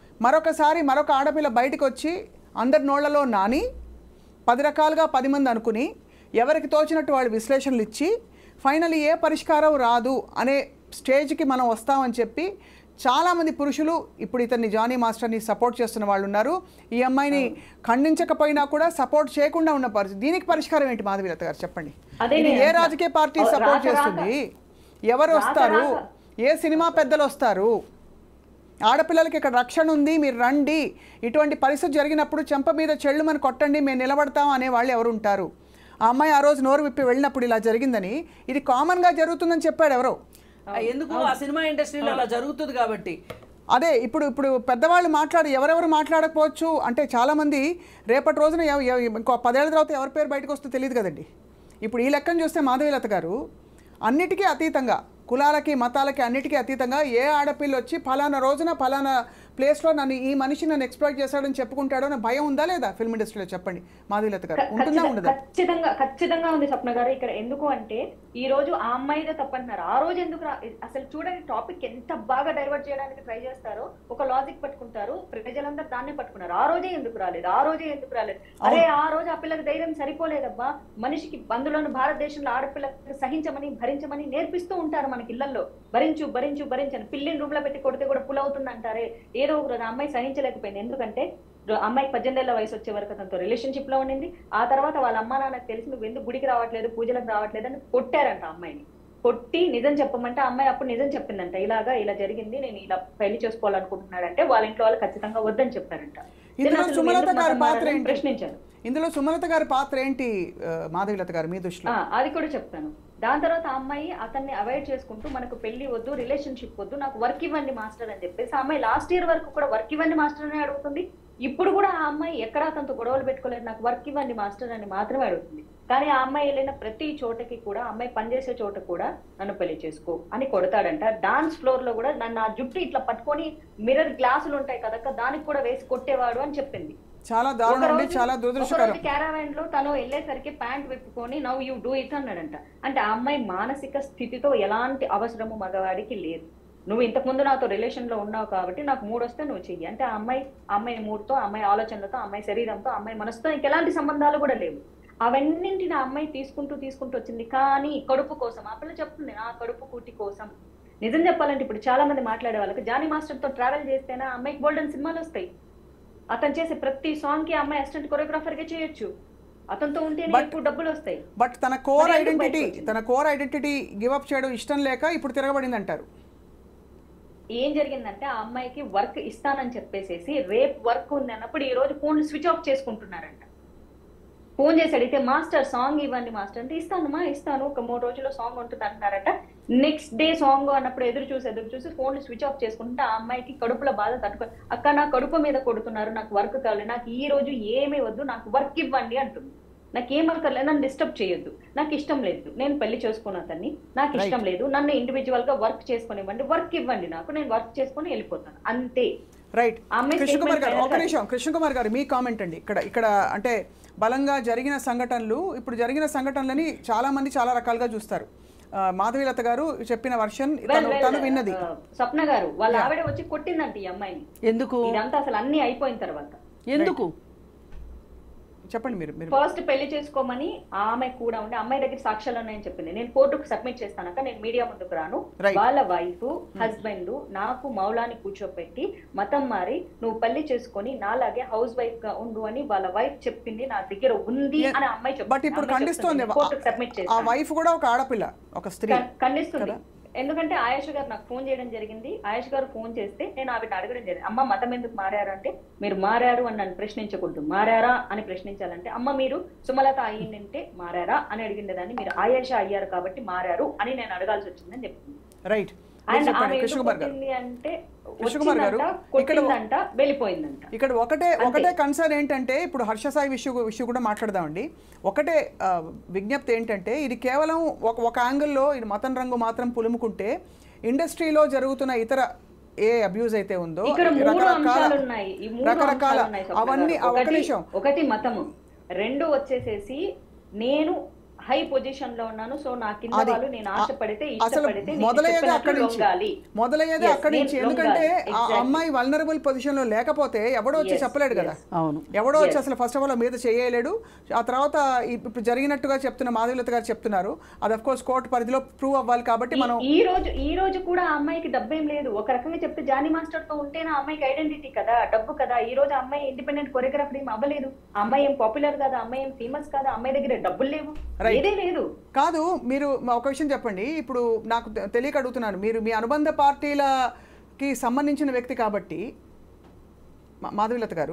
మరొక ఆడపిల్ల బయటకు వచ్చి అందరి నోళ్లలో నాని 10 రకాలుగా 10 మంది అనుకుని ఎవరికి తోచినట్టు వాళ్ళు విశ్లేషణలు ఇచ్చి ఫైనల్లీ ఏ పరిష్కారం రాదు అనే స్టేజ్కి మనం వస్తామని చెప్పి చాలామంది పురుషులు ఇప్పుడు ఇతన్ని జానీ మాస్టర్ని సపోర్ట్ చేస్తున్న వాళ్ళు ఉన్నారు. ఈ అమ్మాయిని ఖండించకపోయినా కూడా సపోర్ట్ చేయకుండా ఉన్న పరిస్థితి. దీనికి పరిష్కారం ఏంటి మాధవీలత గారు చెప్పండి? ఏ రాజకీయ పార్టీ సపోర్ట్ చేస్తుంది? ఎవరు వస్తారు? ఏ సినిమా పెద్దలు వస్తారు? ఆడపిల్లలకి ఇక్కడ రక్షణ ఉంది, మీరు రండి, ఇటువంటి పరిస్థితి జరిగినప్పుడు చెంప మీద చెళ్ళుమని కొట్టండి, మేము నిలబడతాం అనే వాళ్ళు ఎవరు ఉంటారు? ఆ అమ్మాయి ఆ రోజు నోరు విప్పి వెళ్ళినప్పుడు ఇలా జరిగిందని, ఇది కామన్గా జరుగుతుందని చెప్పాడు ఎవరో. ఎందుకు ఆ సినిమా ఇండస్ట్రీలో అలా జరుగుతుంది కాబట్టి. అదే ఇప్పుడు పెద్దవాళ్ళు ఎవరెవరు మాట్లాడకపోవచ్చు అంటే చాలామంది రేపటి రోజున ఇంకో 10 ఏళ్ల తర్వాత ఎవరి పేరు బయటకు వస్తుందో తెలియదు కదండి. ఇప్పుడు ఈ లెక్కను చూస్తే మాధవీలత గారు అన్నిటికీ అతీతంగా, కులాలకి మతాలకి అన్నిటికీ అతీతంగా ఏ ఆడపిల్ల వచ్చి ఫలానా రోజున ఫలానా ప్లేస్లో ఈ మనిషి నన్ను ఎక్స్ప్లాయిట్ చేశాడని చెప్పుకుంటాడో అనే భయం ఉందా లేదా ఫిల్మ్ ఇండస్ట్రీలో? చెప్పండి మాధవీలత గారు, ఉంటుందా ఉండదా? ఖచ్చితంగా ఉంది స్వప్న గారు. ఇక్కడ ఎందుకు అంటే ఈ రోజు ఆ అమ్మాయిదే తప్పంటున్నారు, ఆ రోజు ఎందుకు అసలు చూడండి టాపిక్ ఎంత బాగా డైవర్ట్ చేయడానికి ట్రై చేస్తారో, ఒక లాజిక్ పట్టుకుంటారు, ప్రజలందరూ దాన్ని పట్టుకున్నారు. ఆ రోజే ఎందుకు రాలేదు, అరే ఆ రోజు ఆ పిల్లకి ధైర్యం సరిపోలేదబ్బా. మనిషికి అందులోని భారతదేశంలో ఆడపిల్లకి సహించమని భరించమని నేర్పిస్తూ ఉంటారు మనకి ఇళ్లలో. భరించు భరించు భరించని, పిల్లిని రూమ్ లో పెట్టి కొడితే కూడా పుల్ అవుతుంది అంటారే. ఏదో ఒక రోజు అమ్మాయి సహించలేకపోయింది. ఎందుకంటే అమ్మాయికి 18 ఏళ్ల వయసు వచ్చే వరకు అతనితో రిలేషన్షిప్ లో ఉండింది. ఆ తర్వాత వాళ్ళ అమ్మా నాన్నకు తెలిసి నువ్వు ఎందుకు గుడికి రావట్లేదు, పూజలకు రావట్లేదు అని కొట్టారంట. అమ్మాయిని కొట్టి నిజం చెప్పమంటే అమ్మాయి అప్పుడు నిజం చెప్పిందంట, ఇలా జరిగింది, నేను ఇలా పెళ్లి చేసుకోవాలనుకుంటున్నాడంటే వాళ్ళ ఇంట్లో వాళ్ళు ఖచ్చితంగా వద్దని చెప్పారంట. ఇందులో సుమలత గారి పాత్ర ఏంటి? ప్రశ్నించారు. ఇందులో సుమలత గారి పాత్ర ఏంటి మాధవీలత గారు మీ దృష్టిలో? అది కూడా చెప్తాను. దాని తర్వాత ఆ అమ్మాయి అతన్ని అవాయిడ్ చేసుకుంటూ మనకు పెళ్లి వద్దు, రిలేషన్షిప్ వద్దు, నాకు వర్క్ ఇవ్వండి మాస్టర్ అని చెప్పేసి ఆ అమ్మాయి లాస్ట్ ఇయర్ వరకు కూడా వర్క్ ఇవ్వండి మాస్టర్ అని అడుగుతుంది. ఇప్పుడు కూడా ఆ అమ్మాయి ఎక్కడా అతనితో గొడవలు పెట్టుకోలేదు, నాకు వర్క్ ఇవ్వండి మాస్టర్ అని మాత్రమే అడుగుతుంది. కానీ ఆ అమ్మాయి వెళ్ళిన ప్రతి చోటకి కూడా, అమ్మాయి పనిచేసే చోట కూడా నన్ను పెళ్లి చేసుకో అని కొడతాడంట. డాన్స్ ఫ్లోర్ లో కూడా నన్ను ఆ జుట్టు ఇట్లా పట్టుకొని మిర్రర్ గ్లాసులు ఉంటాయి కదా దానికి కూడా వేసి కొట్టేవాడు అని చెప్పింది. చాలా దారుణం, చాలా దురదృష్టకరం. క్యారావెన్ లో తను వెళ్ళేసరికి ప్యాంట్ విప్పుకొని నౌ యూ డూ ఇట్ అన్నాడంట. అంటే ఆ అమ్మాయి మానసిక స్థితితో ఎలాంటి అవసరము మగవాడికి లేదు. నువ్వు ఇంతకు ముందు నాతో రిలేషన్ లో ఉన్నావు కాబట్టి నాకు మూడు వస్తే నువ్వు చెయ్యి అంటే ఆ అమ్మాయి మూడుతో, అమ్మాయి ఆలోచనలతో, అమ్మాయి శరీరంతో, అమ్మాయి మనసుతో ఇంకెలాంటి సంబంధాలు కూడా లేవు. అవన్నింటిని ఆ అమ్మాయి తీసుకుంటూ వచ్చింది. కానీ కడుపు కోసం ఆ పిల్ల చెప్తుంది, నా కడుపు కూటి కోసం. నిజం చెప్పాలంటే ఇప్పుడు చాలా మంది మాట్లాడే వాళ్ళకి జానీ మాస్టర్ తో ట్రావెల్ చేస్తేనే ఆ అమ్మాయికి గోల్డెన్ సినిమాలు వస్తాయి. అతను చేసే ప్రతి సాంగ్ కి అమ్మాయి అసిస్టెంట్ కొరియోగ్రాఫర్ గా చేయొచ్చు. అతనితో ఉంటే ఎక్కువ డబ్బులు వస్తాయి. బట్ తన కోర్ ఐడెంటిటీ గివ్ అప్ చేయడం ఇష్టం లేక ఇప్పుడు తిరగబడింది అంటారు. ఏం జరిగిందంటే ఆ అమ్మాయికి వర్క్ ఇస్తానని చెప్పేసేసి రేపు వర్క్ ఉంది అన్నప్పుడు ఈ రోజు ఫోన్ స్విచ్ ఆఫ్ చేసుకుంటున్నారంట. ఫోన్ చేసి అడిగితే మాస్టర్ సాంగ్ ఇవ్వండి మాస్టర్ అంటే ఇస్తానమ్మా ఇస్తాను, ఒక 3 రోజుల్లో సాంగ్ ఉంటుంది అంటున్నారట. నెక్స్ట్ డే సాంగ్ అన్నప్పుడు ఎదురు చూసి ఫోన్ స్విచ్ ఆఫ్ చేసుకుంటే ఆ అమ్మాయికి కడుపులో బాధ తట్టుకో, అక్క నా కడుపు మీద కొడుతున్నారు, నాకు వర్క్ కావాలి, నాకు ఈ రోజు ఏమీ వద్దు, నాకు వర్క్ ఇవ్వండి అంటుంది. నాకేం అక్కర్లేదు, నన్ను డిస్టర్బ్ చేయొద్దు, నాకు ఇష్టం లేదు, నేను పెళ్లి చేసుకున్న అతన్ని, నాకు ఇష్టం లేదు, నన్ను ఇండివిజువల్ గా వర్క్ చేసుకొని ఇవ్వండి, వర్క్ ఇవ్వండి నాకు, నేను వర్క్ చేసుకొని వెళ్ళిపోతాను అంతే. రైట్. కృష్ణ కుమార్ గారు ఒక నిమిషం, కృష్ణ కుమార్ గారు మీ కామెంట్ అండి. ఇక్కడ అంటే బలంగా జరిగిన సంఘటనలు, ఇప్పుడు జరిగిన సంఘటనలని చాలా మంది చాలా రకాలుగా చూస్తారు. మాధవీలత గారు చెప్పిన వర్షన్ తను విన్నది. స్వప్న గారు వాళ్ళ ఆవిడ వచ్చి కొట్టిందంట ఈ అమ్మాయిని. ఎందుకు ఇదంతా అసలు అన్ని అయిపోయిన తర్వాత ఎందుకు చెప్పండి మీరు. ఫస్ట్ పెళ్లి చేసుకోమని ఆమె కూడా ఉండి అమ్మాయి దగ్గర సాక్ష్యాలు ఉన్నాయని చెప్పింది. నేను కోర్టుకు సబ్మిట్ చేస్తానక నేను మీడియా ముందుకు రాను. వాళ్ళ వైఫ్ హస్బెండ్ నాకు మౌలాని కూర్చోపెట్టి మతం మారి నువ్వు పెళ్లి చేసుకొని నాలాగే హౌస్ వైఫ్ గా ఉండు అని వాళ్ళ వైఫ్ చెప్పింది, నా దగ్గర ఉంది అని అమ్మాయి చెప్పింది. బట్ ఇప్పుడు ఖండిస్తోంది కోర్టుకు సబ్మిట్ చేస్తాను. ఆ వైఫ్ కూడా ఒక ఆడపిల్ల, ఒక స్త్రీ ఖండిస్తుంది. ఎందుకంటే ఆయేష్ గారు నాకు ఫోన్ చేయడం జరిగింది. ఆయేష్ గారు ఫోన్ చేస్తే నేను ఆవిడ అడగడం జరిగింది, అమ్మ మతం ఎందుకు మారారు అంటే, మీరు మారారు అని నన్ను ప్రశ్నించకూడదు, మారారా అని ప్రశ్నించాలంటే, అమ్మ మీరు సుమలత అయ్యిందంటే మారారా అని అడిగిండే దాన్ని, మీరు ఆయేష అయ్యారు కాబట్టి మారారు అని నేను అడగాల్సి వచ్చిందని చెప్పింది. రైట్. అండ్ ఆమె అంటే వెళ్ళిపోయిందంట. ఇక్కడ ఒకటే కన్సర్న్ ఏంటంటే, ఇప్పుడు హర్ష సాయి విషయం కూడా మాట్లాడదామండి. ఒకటే విజ్ఞప్తి ఏంటంటే, ఇది కేవలం ఒక యాంగిల్లో ఇది మతం రంగు మాత్రం పులుముకుంటే ఇండస్ట్రీలో జరుగుతున్న ఇతర ఏ అబ్యూజ్ అయితే ఉందో రకరకాల అవన్నీ ఒకటి మతము, 2 వచ్చేసేసి నేను హై పొజిషన్ లో ఉన్నాను, సో నా కింద వాళ్ళు నేను ఆశపడితే ఇష్టపడితే మొదలయ్యేది అక్కడి నుంచి. ఎందుకంటే ఆ అమ్మాయి వల్నరబుల్ పొజిషన్ లో లేకపోతే ఎవడో వచ్చి చెప్పలేడు కదా. ఎవడో వచ్చి అసలు ఫస్ట్ ఆఫ్ ఆల్ మీద చేయలేడు. ఆ తర్వాత ఇప్పుడు జరిగినట్టుగా చెప్తున్న మాధవీలత గారు చెప్తున్నారు, అది అఫ్ కోర్స్ కోర్టు పరిధిలో ప్రూవ్ అవ్వాలి. కాబట్టి మనం ఈ రోజు కూడా ఆ అమ్మాయికి డబ్బేం లేదు. ఒక రకంగా చెప్తే జానీ మాస్టర్ తో ఉంటేనే ఆ అమ్మాయికి ఐడెంటిటీ కదా, డబ్బు కదా. ఈ రోజు ఆ అమ్మాయి ఇండిపెండెంట్ కొరియోగ్రాఫర్ ఏం అవ్వలేదు, ఆ అమ్మాయి ఏం పాపులర్ కాదు, ఆ అమ్మాయి ఏం ఫేమస్ కాదు, ఆ అమ్మాయి దగ్గర డబ్బులు లేవు, ఏదే లేదు. కాదు, మీరు ఒక విషయం చెప్పండి. ఇప్పుడు నాకు తెలియక అడుగుతున్నాను, మీరు మీ అనుబంధ పార్టీలకి సంబంధించిన వ్యక్తి కాబట్టి మాధవీలత గారు,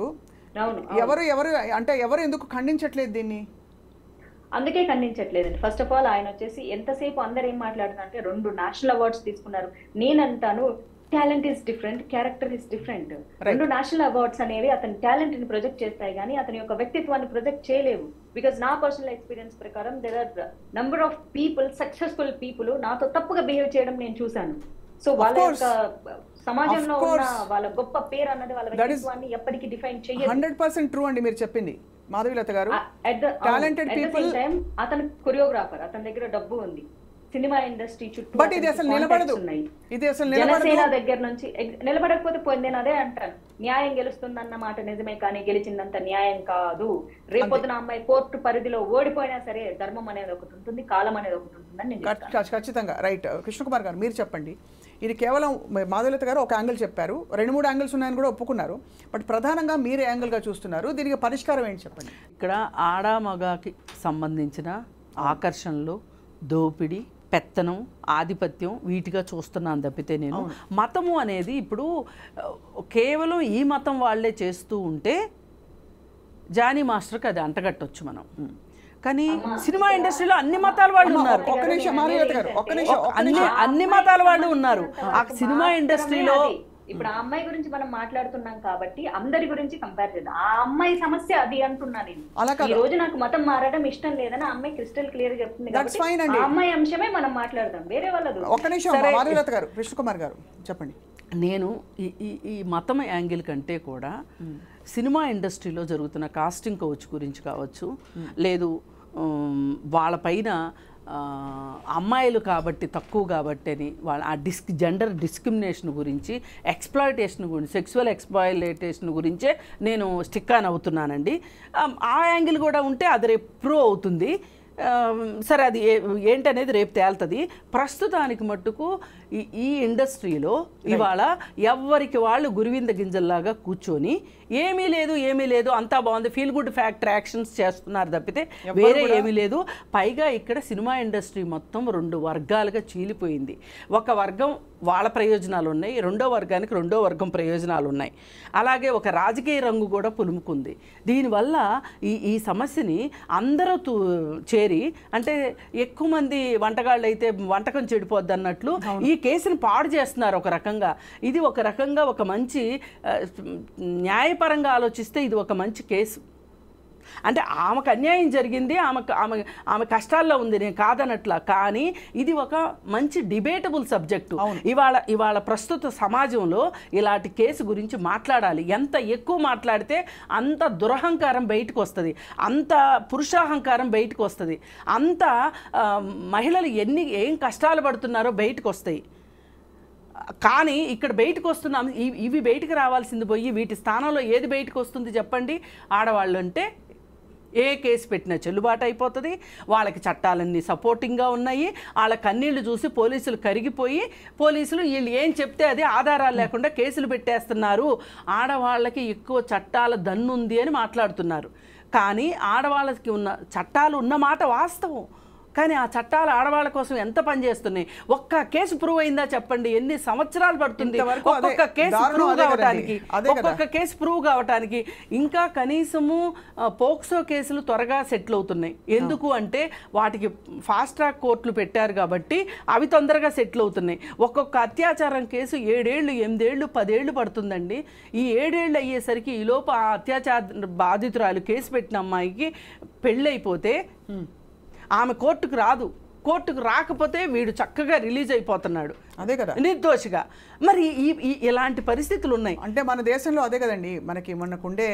ఎవరు ఎందుకు ఖండించట్లేదు దీన్ని? అందుకే ఖండించట్లేదండి. ఫస్ట్ ఆఫ్ ఆల్ ఆయన వచ్చేసి ఎంతసేపు అందరు ఏం మాట్లాడుతున్నారంటే 2 నేషనల్ అవార్డ్స్ తీసుకున్నారు. నేనంటాను talent is different, character is different. 2 national awards అనేవి అతని టాలెంట్ ని ప్రొజెక్ట్ చేస్తాయి కానీ అతని యొక్క వ్యక్తిత్వాన్ని ప్రొజెక్ట్ చేయలేవు. బికాస్ నా పర్సనల్ ఎక్స్పీరియన్స్ ప్రకారం there are number of people, successful people నాతో తప్పుగా బిహేవ్ చేయడం నేను చూశాను. సో వాళ్ళ యొక్క సమాజంలో ఉన్న వాళ్ళ గొప్ప పేరు అన్నది వాళ్ళ వ్యక్తిత్వాన్ని ఎప్పటికీ డిఫైన్ చేయదు. 100% ట్రూ అండి మీరు చెప్పింది మాధవీలత గారు. టాలెంటెడ్ పీపుల్, అతను కొరియోగ్రాఫర్, అతని దగ్గర డబ్బు ఉంది, సినిమా ఇండస్ట్రీ చుట్టూ బట్ ఇది అసలు నిలబడదు. జనసేన దగ్గర నుంచి నిలబడకపోతే పోయింది. అదే అంటాను, న్యాయం గెలుస్తుందన్న మాట నిజమే కానీ గెలిచిందంత న్యాయం కాదు. రేపొద్దున అమ్మాయి కోర్టు పరిధిలో ఓడిపోయినా సరే ధర్మం అనేది ఒకటి ఉంటుంది, కాలం అనేది ఒకటి ఉంటుందని ఖచ్చితంగా. రైట్. కృష్ణకుమార్ గారు మీరు చెప్పండి. ఇది కేవలం మాధవీలత గారు ఒక యాంగిల్ చెప్పారు, 2-3 యాంగిల్స్ ఉన్నాయని కూడా ఒప్పుకున్నారు. బట్ ప్రధానంగా మీరు యాంగిల్గా చూస్తున్నారు, దీనికి పరిష్కారం ఏంటి చెప్పండి. ఇక్కడ ఆడ మగకి సంబంధించిన ఆకర్షణలు, దోపిడీ, పెత్తనం, ఆధిపత్యం వీటిగా చూస్తున్నాను తప్పితే నేను మతము అనేది ఇప్పుడు కేవలం ఈ మతం వాళ్ళే చేస్తూ ఉంటే జానీ మాస్టర్కి అది అంటగట్టొచ్చు మనం. కానీ సినిమా ఇండస్ట్రీలో అన్ని మతాల వాళ్ళు ఉన్నారు, అన్ని మతాల వాళ్ళు ఉన్నారు ఆ సినిమా ఇండస్ట్రీలో. ఇప్పుడు ఆ అమ్మాయి గురించి మనం మాట్లాడుతున్నాం కాబట్టి అందరి గురించి కంపేర్ చేద్దాం. ఆ అమ్మాయి సమస్య అది అంటున్నా నేను. ఈ రోజు నాకు మతం మారడం ఇష్టం లేదని ఆ అమ్మాయి క్రిస్టల్ క్లియర్ చెప్తుంది కాబట్టి ఆ అమ్మాయి అంశమే మనం మాట్లాడదాం, వేరే వాళ్ళది. ఒక్క నిమిషం మాధవీలత గారు, కృష్ణకుమార్ గారు చెప్పండి. నేను ఈ మతం యాంగిల్ కంటే కూడా సినిమా ఇండస్ట్రీలో జరుగుతున్న కాస్టింగ్ కౌచ్ గురించి కావచ్చు, లేదు వాళ్ళపైన అమ్మాయిలు కాబట్టి తక్కువ కాబట్టి అని వాళ్ళ ఆ జెండర్ డిస్క్రిమినేషన్ గురించి, ఎక్స్ప్లాయిటేషన్ గురించి, సెక్సువల్ ఎక్స్ప్లాయిటేషన్ గురించే నేను స్టిక్ ఆన్ అవుతున్నానండి. ఆ యాంగిల్ కూడా ఉంటే అది రేపు ప్రూవ్ అవుతుంది. సరే, అది ఏంటనేది రేపు తేలుతుంది. ప్రస్తుతానికి మట్టుకు ఈ ఇండస్ట్రీలో ఇవాళ ఎవ్వరికి వాళ్ళు గురువింద గింజల్లాగా కూర్చొని ఏమీ లేదు అంతా బాగుంది, ఫీల్ గుడ్ ఫ్యాక్టర్ యాక్షన్స్ చేస్తున్నారు తప్పితే వేరే ఏమీ లేదు. పైగా ఇక్కడ సినిమా ఇండస్ట్రీ మొత్తం 2 వర్గాలుగా చీలిపోయింది. ఒక వర్గం వాళ్ళ ప్రయోజనాలు ఉన్నాయి, రెండో వర్గానికి రెండో వర్గం ప్రయోజనాలు ఉన్నాయి. అలాగే ఒక రాజకీయ రంగు కూడా పులుముకుంది. దీనివల్ల ఈ సమస్యని అందరూ చేరి, అంటే ఎక్కువ మంది వంటగాళ్ళు అయితే వంటకం చెడిపోద్ది అన్నట్లు ఈ కేసుని పాడు చేస్తున్నారు ఒక రకంగా. ఇది ఒక రకంగా ఒక మంచి న్యాయపరంగా ఆలోచిస్తే ఇది ఒక మంచి కేసు. అంటే ఆమెకు అన్యాయం జరిగింది, ఆమె కష్టాల్లో ఉంది, నేను కాదనట్లా. కానీ ఇది ఒక మంచి డిబేటబుల్ సబ్జెక్టు. ఇవాళ ప్రస్తుత సమాజంలో ఇలాంటి కేసు గురించి మాట్లాడాలి. ఎంత ఎక్కువ మాట్లాడితే అంత దురహంకారం బయటకు వస్తుంది, అంత పురుషాహంకారం బయటకు వస్తుంది, అంత మహిళలు ఏం కష్టాలు పడుతున్నారో బయటకు వస్తాయి. కానీ ఇక్కడ బయటకు వస్తున్నాం, ఇవి బయటకు రావాల్సింది పోయి వీటి స్థానంలో ఏది బయటకు వస్తుంది చెప్పండి? ఆడవాళ్ళు అంటే ఏ కేసు పెట్టినా చెల్లుబాటు అయిపోతుంది, వాళ్ళకి చట్టాలన్నీ సపోర్టింగ్గా ఉన్నాయి, వాళ్ళ కన్నీళ్లు చూసి పోలీసులు కరిగిపోయి పోలీసులు వీళ్ళు ఏం చెప్తే అది ఆధారాలు లేకుండా కేసులు పెట్టేస్తున్నారు, ఆడవాళ్ళకి ఎక్కువ చట్టాల దన్నుంది అని మాట్లాడుతున్నారు. కానీ ఆడవాళ్ళకి ఉన్న చట్టాలు ఉన్న మాట వాస్తవం. కానీ ఆ చట్టాలు ఆడవాళ్ళ కోసం ఎంత పనిచేస్తున్నాయి? ఒక్క కేసు ప్రూవ్ అయిందా చెప్పండి? ఎన్ని సంవత్సరాలు పడుతుంది ఒక్కొక్క కేసు ప్రూవ్ కావటానికి? ఇంకా కనీసము పోక్సో కేసులు త్వరగా సెటిల్ అవుతున్నాయి. ఎందుకు అంటే వాటికి ఫాస్ట్ ట్రాక్ కోర్టులు పెట్టారు కాబట్టి అవి తొందరగా సెటిల్ అవుతున్నాయి. ఒక్కొక్క అత్యాచారం కేసు 7 ఏళ్ళు 8 ఏళ్ళు 10 ఏళ్ళు పడుతుందండి. ఈ 7 ఏళ్ళు అయ్యేసరికి ఈలోపు ఆ అత్యాచార బాధితురాలు కేసు పెట్టిన అమ్మాయికి పెళ్ళైపోతే ఆమె కోర్టుకు రాదు, కోర్టుకు రాకపోతే వీడు చక్కగా రిలీజ్ అయిపోతున్నాడు, అదే కదా నిర్దోషిగా. మరి ఇలాంటి పరిస్థితులు ఉన్నాయి. అంటే మన దేశంలో అదే కదండి మనకి మనకుండే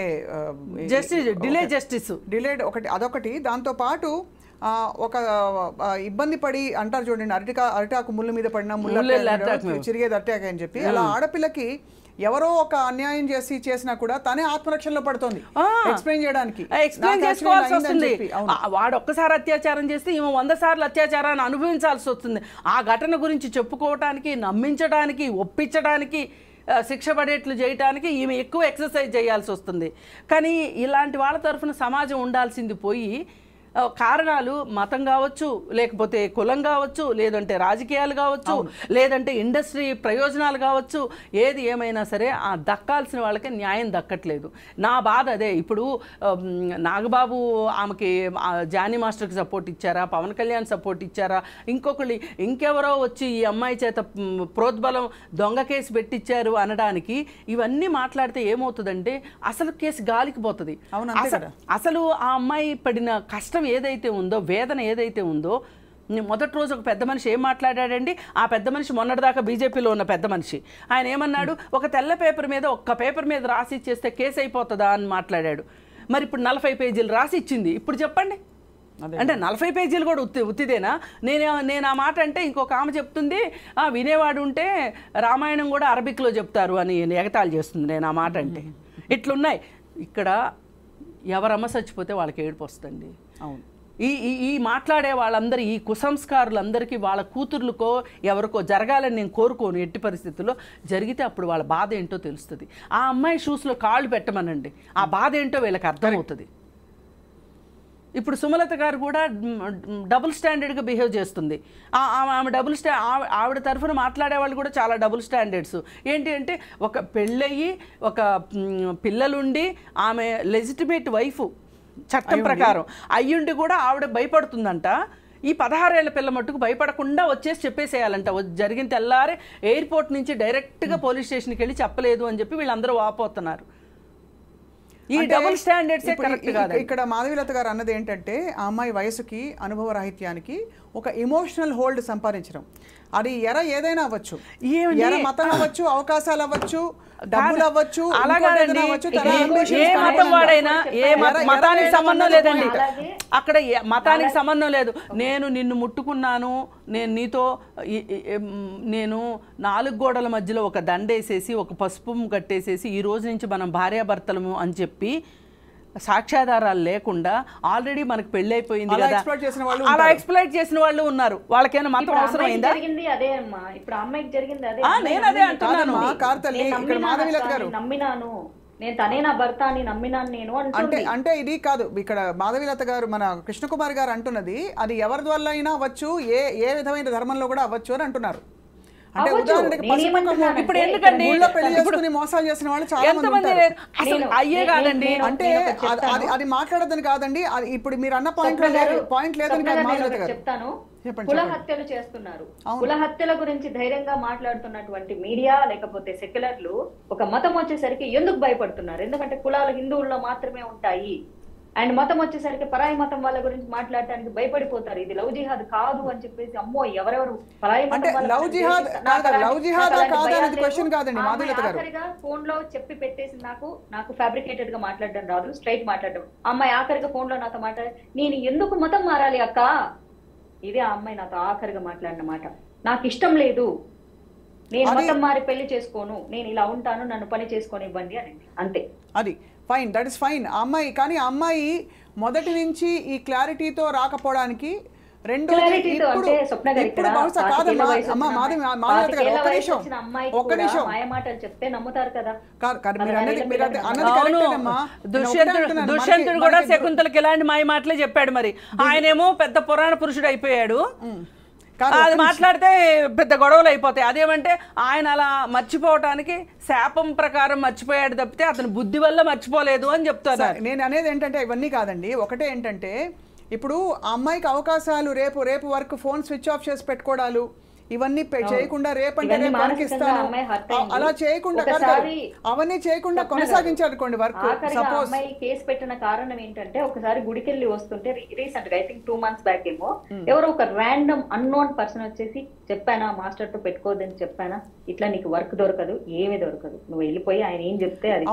జస్టిస్ డిలేడ్ ఒకటి, అదొకటి. దాంతోపాటు ఒక ఇబ్బంది పడి అంటారు చూడండి, అరిటాకు ముళ్ళు మీద పడిన ముళ్ళు చిరిగేది అరిటాకు అని చెప్పి, అలా ఆడపిల్లకి ఎవరో ఒక అన్యాయం చేసినా కూడా తనే ఆత్మరక్షణలో పడుతుంది ఎక్స్ప్లెయిన్ చేసుకోవాల్సి వస్తుంది. వాడు ఒక్కసారి అత్యాచారం చేస్తే ఈమె 100 సార్లు అత్యాచారాన్ని అనుభవించాల్సి వస్తుంది. ఆ ఘటన గురించి చెప్పుకోవటానికి, నమ్మించడానికి, ఒప్పించడానికి, శిక్ష పడేట్లు చేయటానికి ఈమె ఎక్కువ ఎక్సర్సైజ్ చేయాల్సి వస్తుంది. కానీ ఇలాంటి వాళ్ళ తరఫున సమాజం ఉండాల్సింది పోయి కారణాలు మతం కావచ్చు, లేకపోతే కులం కావచ్చు, లేదంటే రాజకీయాలు కావచ్చు, లేదంటే ఇండస్ట్రీ ప్రయోజనాలు కావచ్చు, ఏది ఏమైనా సరే ఆ దక్కాల్సిన వాళ్ళకి న్యాయం దక్కట్లేదు. నా బాధ అదే. ఇప్పుడు నాగబాబు ఆమెకి జానీ మాస్టర్కి సపోర్ట్ ఇచ్చారా, పవన్ కళ్యాణ్ సపోర్ట్ ఇచ్చారా, ఇంకెవరో వచ్చి ఈ అమ్మాయి చేత ప్రోద్బలం దొంగ కేసు పెట్టించారు అనడానికి ఇవన్నీ మాట్లాడితే ఏమవుతుందంటే అసలు కేసు గాలికి పోతుంది. అసలు ఆ అమ్మాయి పడిన కష్టం ఏదైతే ఉందో, వేదన ఏదైతే ఉందో, మొదటి రోజు ఒక పెద్ద మనిషి ఏం మాట్లాడాడండి? ఆ పెద్ద మనిషి మొన్నటిదాకా బీజేపీలో ఉన్న పెద్ద మనిషి, ఆయన ఏమన్నాడు? ఒక తెల్ల పేపర్ మీద, ఒక్క పేపర్ మీద రాసి ఇచ్చేస్తే కేసు అయిపోతుందా అని మాట్లాడాడు. మరి ఇప్పుడు 40 పేజీలు రాసి ఇచ్చింది. ఇప్పుడు చెప్పండి, అంటే 40 పేజీలు కూడా ఉత్తిదేనా? నేను ఆ మాట అంటే ఇంకొక ఆమె చెప్తుంది, వినేవాడు ఉంటే రామాయణం కూడా అరబిక్లో చెప్తారు అని ఎగతాళి చేస్తుంది నేను ఆ మాట అంటే. ఇట్లున్నాయి. ఇక్కడ ఎవరమ్మ చచ్చిపోతే వాళ్ళకి ఏడుపు వస్తుంది. అవును. ఈ మాట్లాడే వాళ్ళందరూ, ఈ కుసంస్కారులందరికీ వాళ్ళ కూతుర్లకో ఎవరికో జరగాలని నేను కోరుకోను. ఎట్టి పరిస్థితుల్లో జరిగితే అప్పుడు వాళ్ళ బాధ ఏంటో తెలుస్తుంది. ఆ అమ్మాయి షూస్లో కాళ్ళు పెట్టమనండి, ఆ బాధ ఏంటో వీళ్ళకి అర్థమవుతుంది. ఇప్పుడు సుమలత గారు కూడా డబుల్ స్టాండర్డ్గా బిహేవ్ చేస్తుంది. ఆమె ఆవిడ తరఫున మాట్లాడే వాళ్ళు కూడా చాలా డబుల్ స్టాండర్డ్స్. ఏంటి అంటే, ఒక పెళ్ళయి ఒక పిల్లలుండి ఆమె లెజిటిమేట్ వైఫ్ చట్టం ప్రకారం అయ్యుండి కూడా ఆవిడ భయపడుతుందంట. ఈ 16 ఏళ్ల పిల్ల మట్టుకు భయపడకుండా వచ్చేసి చెప్పేసేయాలంట. జరిగిన తెల్లారే ఎయిర్పోర్ట్ నుంచి డైరెక్ట్గా పోలీస్ స్టేషన్కి వెళ్ళి చెప్పలేదు అని చెప్పి వీళ్ళందరూ వాపోతున్నారు. ఈ డబుల్ స్టాండర్డ్స్ కరెక్ట్ కాదు. ఇక్కడ మాధవీలత గారు అన్నది ఏంటంటే, ఆ అమ్మాయి వయసుకి, అనుభవ రాహిత్యానికి ఒక ఎమోషనల్ హోల్డ్ సంపాదించడం. అది ఏదైనా అవ్వచ్చు, మతం అవ్వచ్చు, అవకాశాలు అవ్వచ్చు, డబ్బులు అవ్వచ్చు, ఏ మతం వాడైనా, ఏ మతానికి సంబంధం లేదండి. అక్కడ మతానికి సంబంధం లేదు. నేను నిన్ను ముట్టుకున్నాను, నేను నీతో నేను 4 గోడల మధ్యలో ఒక దండేసేసి, ఒక పసుపు కట్టేసేసి, ఈ రోజు నుంచి మనం భార్యాభర్తలము అని చెప్పి సాక్ష్యాధారాలు లేకుండా ఆల్రెడీ మనకు పెళ్లి అయిపోయింది అలా కదా exploit చేసిన వాళ్ళు అలా ఎక్స్ప్లైట్ చేసిన వాళ్ళు ఉన్నారు. వాళ్ళకైనా మతం అవసరం అయిందా? జరిగింది అదే అమ్మా, ఇప్పుడు అమ్మాయికి జరిగింది అదే. నేను అదే అంటున్నాను. కార్తల్లి ఇక్కడ మాధవీలత గారు నమ్మినాను, నేను తనే నా భర్త అని నమ్మినాను నేను అంటే ఇది కాదు, ఇక్కడ మాధవీలత గారు మన కృష్ణకుమార్ గారు అంటున్నది అది ఎవరి వల్ల అయినా అవ్వచ్చు, ఏ విధమైన ధర్మంలో కూడా అవ్వచ్చు అని అంటున్నారు. అంటే ఉదాహరణకి ఇప్పుడు ఎందుకండి పెళ్లి చేసుకుని మోసాలు చేసిన వాళ్ళు చాలా మంది ఉంటారు. అసలు అయ్యే కాదండి. అంటే అది మాట్లాడదని కాదండి, ఇప్పుడు మీరు అన్న పాయింట్ లేదని కాదు మాధవీలత గారు. చెప్తాను, కుల హత్యలు చేస్తున్నారు. కుల హత్యల గురించి ధైర్యంగా మాట్లాడుతున్నటువంటి మీడియా లేకపోతే సెక్యులర్లు ఒక మతం వచ్చేసరికి ఎందుకు భయపడుతున్నారు? ఎందుకంటే కులాలు హిందువుల్లో మాత్రమే ఉంటాయి, అండ్ మతం వచ్చేసరికి పరాయి మతం వాళ్ళ గురించి మాట్లాడటానికి భయపడిపోతారు. ఇది లవ్ జిహాద్ కాదు అని చెప్పేసి అమ్మో ఎవరెవరు పరాయి మతం లవ్ జిహాద్ కాదని క్వశ్చన్ కాదండి మాధవీలత గారు. ఆఖరిగా ఫోన్ లో చెప్పి పెట్టేసి నాకు ఫ్యాబ్రికేటెడ్ గా మాట్లాడడం రాదు, స్ట్రైట్ మాట్లాడడం. అమ్మాయి ఆఖరిగా ఫోన్ లో నాతో మాట్లాడి నేను ఎందుకు మతం మారాలి అక్క, ఇదే ఆ అమ్మాయి నాతో ఆఖరిగా మాట్లాడిన మాట. నాకు ఇష్టం లేదు, నేను మతం మారి పెళ్లి చేసుకోను, నేను ఇలా ఉంటాను, నన్ను పని చేసుకొని ఇవ్వండి అని. అంతే, అది ఫైన్, దట్ ఇస్ ఫైన్. ఆ అమ్మాయి కానీ ఆ అమ్మాయి మొదటి నుంచి ఈ క్లారిటీతో రాకపోవడానికి దుష్యంతుడు కూడా శకుంతలకి ఇలాంటి మాయ మాటలే చెప్పాడు. మరి ఆయనేమో పెద్ద పురాణ పురుషుడు అయిపోయాడు, అది మాట్లాడితే పెద్ద గొడవలు అయిపోతాయి. అదేమంటే ఆయన అలా మర్చిపోవటానికి శాపం ప్రకారం మర్చిపోయాడు తప్పితే అతను బుద్ధి వల్ల మర్చిపోలేదు అని చెప్తారు. నేను అనేది ఏంటంటే ఇవన్నీ కాదండి, ఒకటే ఏంటంటే ఇప్పుడు ఆ అమ్మాయికి అవకాశాలు రేపు వర్క్ ఫోన్ స్విచ్ ఆఫ్ చేసి పెట్టుకోవడాలు ఇవన్నీ చేయకుండా రేపంటే రేపు వర్క్ ఇస్తాను అలా చేయకుండా అవన్నీ చేయకుండా కొనసాగించాలనుకోండి వర్క్. సపోజ్ అమ్మాయి కేసు పెట్టిన కారణం ఏంటంటే ఒకసారి గుడికెళ్ళి వస్తుంటే రీసెంట్ గా ఐ థింక్ 2 months బ్యాక్ ఏమో ఎవరో ఒక ర్యాండమ్ అన్నోన్ పర్సన్ వచ్చేసి చెప్పానా మాస్టర్ తో పెట్టుకోవద్దని చెప్పానా, ఇట్లా నీకు వర్క్ దొరకదు ఏమీ దొరకదు, నువ్వు వెళ్ళిపోయి ఆయన ఏం చెప్తే అది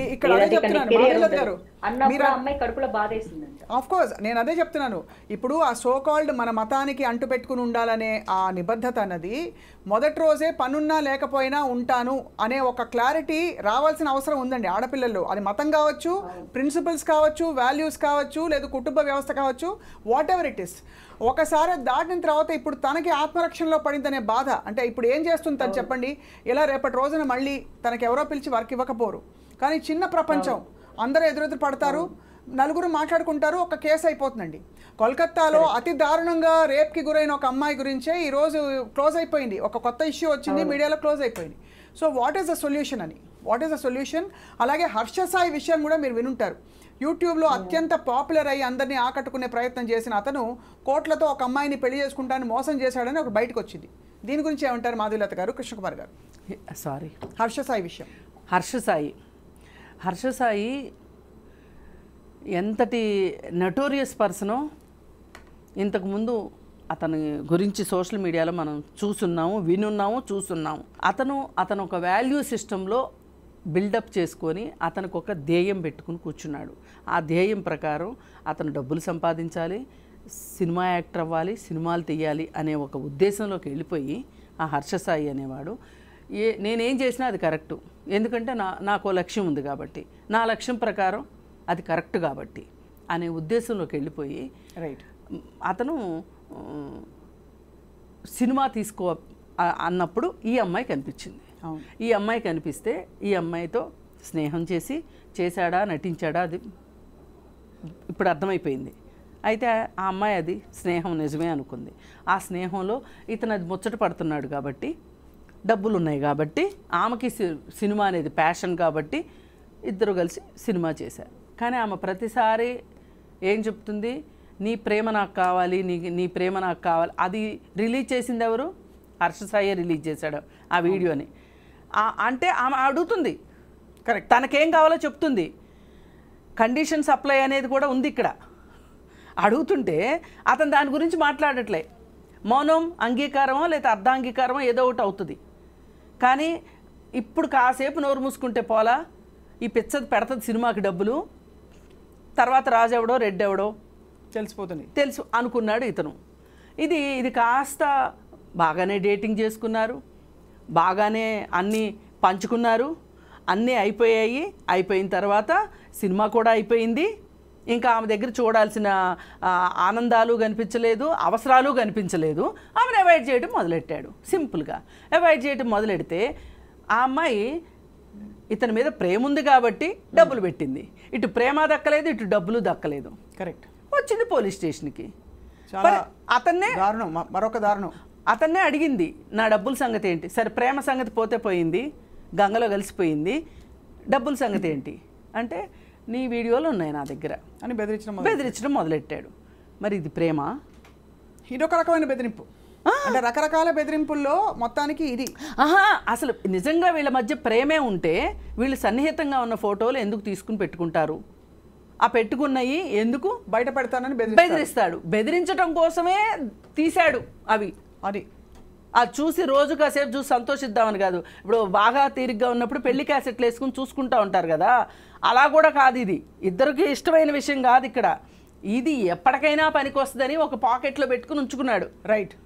అన్నప్పుడు అమ్మాయి కడుపులో బాధేసిందంట. ఆఫ్ కోర్స్ నేను అదే చెప్తున్నాను. ఇప్పుడు ఆ సో కాల్డ్ మన మతానికి అంటు పెట్టుకుని ఉండాలనే ఆ నిబద్ధత అన్నది మొదటి రోజే పనున్నా లేకపోయినా ఉంటాను అనే ఒక క్లారిటీ రావాల్సిన అవసరం ఉందండి ఆడపిల్లల్లో. అది మతం కావచ్చు, ప్రిన్సిపల్స్ కావచ్చు, వాల్యూస్ కావచ్చు, లేదా కుటుంబ వ్యవస్థ కావచ్చు, వాట్ ఎవర్ ఇట్ ఇస్. ఒకసారి దాటిన తర్వాత ఇప్పుడు తనకి ఆత్మరక్షణలో పడిందనే బాధ. అంటే ఇప్పుడు ఏం చేస్తుంది తను చెప్పండి, ఇలా రేపటి రోజున మళ్ళీ తనకి ఎవరో పిలిచి వర్క్ ఇవ్వకపోరు, కానీ చిన్న ప్రపంచం అందరూ ఎదురెదురు పడతారు, నలుగురు మాట్లాడుకుంటారు, ఒక కేసు అయిపోతుందండి. కోల్కత్తాలో అతి దారుణంగా రేప్కి గురైన ఒక అమ్మాయి గురించే ఈరోజు క్లోజ్ అయిపోయింది, ఒక కొత్త ఇష్యూ వచ్చింది, మీడియాలో క్లోజ్ అయిపోయింది. So what is the solution అని, వాట్ ఈస్ ద సొల్యూషన్? అలాగే హర్ష సాయి విషయం కూడా మీరు వినుంటారు. యూట్యూబ్లో అత్యంత పాపులర్ అయ్యి అందరినీ ఆకట్టుకునే ప్రయత్నం చేసిన అతను కోట్లతో ఒక అమ్మాయిని పెళ్లి చేసుకుంటానని మోసం చేశాడని ఒక బయటకు వచ్చింది. దీని గురించి ఏమంటారు మాధవీలత గారు, కృష్ణకుమార్ గారు? సారీ, హర్ష సాయి విషయం. హర్ష సాయి ఎంతటి నటోరియస్ పర్సనో ఇంతకుముందు అతని గురించి సోషల్ మీడియాలో మనం చూస్తున్నాము. అతను ఒక వాల్యూ సిస్టంలో బిల్డప్ చేసుకొని అతనికి ఒక ధ్యేయం పెట్టుకుని కూర్చున్నాడు. ఆ ధ్యేయం ప్రకారం అతను డబ్బులు సంపాదించాలి, సినిమా యాక్టర్ అవ్వాలి, సినిమాలు తీయాలి అనే ఒక ఉద్దేశంలోకి వెళ్ళిపోయి ఆ హర్ష సాయి అనేవాడు నేనేం చేసినా అది కరెక్టు, ఎందుకంటే నాకు లక్ష్యం ఉంది కాబట్టి, నా లక్ష్యం ప్రకారం అది కరెక్ట్ కాబట్టి అనే ఉద్దేశంలోకి వెళ్ళిపోయి అతను సినిమా తీసుకో అన్నప్పుడు ఈ అమ్మాయి కనిపించింది. ఈ అమ్మాయి కనిపిస్తే ఈ అమ్మాయితో స్నేహం చేశాడా నటించాడా అది ఇప్పుడు అర్థమైపోయింది. అయితే ఆ అమ్మాయి అది స్నేహం నిజమే అనుకుంది. ఆ స్నేహంలో ఇతను అది ముచ్చట పడుతున్నాడు కాబట్టి, డబ్బులు ఉన్నాయి కాబట్టి, ఆమెకి సినిమా అనేది ప్యాషన్ కాబట్టి ఇద్దరు కలిసి సినిమా చేశారు. కానీ ఆమె ప్రతిసారి ఏం చెప్తుంది, నీ ప్రేమ నాకు కావాలి, నీ ప్రేమ నాకు కావాలి. అది రిలీజ్ చేసింది ఎవరు? హర్ష సాయి రిలీజ్ చేశాడు ఆ వీడియోని. అంటే ఆమె అడుగుతుంది, కరెక్ట్, తనకేం కావాలో చెప్తుంది. కండిషన్ సప్లై అనేది కూడా ఉంది ఇక్కడ. అడుగుతుంటే అతను దాని గురించి మాట్లాడట్లే, మౌనం అంగీకారమో లేదా అర్ధాంగీకారమో ఏదో ఒకటి అవుతుంది. కానీ ఇప్పుడు కాసేపు నోరు మూసుకుంటే పోలా, ఈ పిచ్చది పెడతది సినిమాకి డబ్బులు, తర్వాత రాజెవడో రెడ్డెవడో తెలుసు అనుకున్నాడు ఇతను. ఇది కాస్త బాగానే డేటింగ్ చేసుకున్నారు, బాగానే అన్నీ పంచుకున్నారు. అన్నీ అయిపోయిన తర్వాత సినిమా కూడా అయిపోయింది. ఇంకా ఆమె దగ్గర చూడాల్సిన ఆనందాలు కనిపించలేదు, అవసరాలు కనిపించలేదు. ఆమెను అవాయిడ్ చేయడం మొదలెట్టాడు. సింపుల్గా అవాయిడ్ చేయడం మొదలెడితే ఆ అమ్మాయి ఇతని మీద ప్రేమ ఉంది కాబట్టి డబ్బులు పెట్టింది. ఇటు ప్రేమ దక్కలేదు, ఇటు డబ్బులు దక్కలేదు. కరెక్ట్. వచ్చింది పోలీస్ స్టేషన్కి. అతన్నే దారుణం, మరొక దారుణం. అతన్నే అడిగింది, నా డబ్బుల సంగతి ఏంటి? సరే ప్రేమ సంగతి పోతే పోయింది, గంగలో కలిసిపోయింది, డబ్బుల సంగతి ఏంటి అంటే నీ వీడియోలు ఉన్నాయి నా దగ్గర అని బెదిరించడం మొదలెట్టాడు. మరి ఇది ప్రేమ? ఇదొక రకమైన బెదిరింపు. అంటే రకరకాల బెదిరింపుల్లో మొత్తానికి ఇది. అసలు నిజంగా వీళ్ళ మధ్య ప్రేమే ఉంటే వీళ్ళు సన్నిహితంగా ఉన్న ఫోటోలు ఎందుకు తీసుకుని పెట్టుకుంటారు? ఆ పెట్టుకున్నవి ఎందుకు బయట పెడతానని బెదిరిస్తాడు. బెదిరించడం కోసమే తీశాడు అవి. అది చూసి రోజు కాసేపు చూసి సంతోషిద్దామని కాదు. ఇప్పుడు బాగా తీరిగ్గా ఉన్నప్పుడు పెళ్లి క్యాసెట్లు వేసుకుని చూసుకుంటూ ఉంటారు కదా, అలా కూడా కాదు. ఇది ఇద్దరికి ఇష్టమైన విషయం కాదు ఇక్కడ. ఇది ఎప్పటికైనా పనికి వస్తుందని ఒక పాకెట్లో పెట్టుకుని ఉంచుకున్నాడు. రైట్.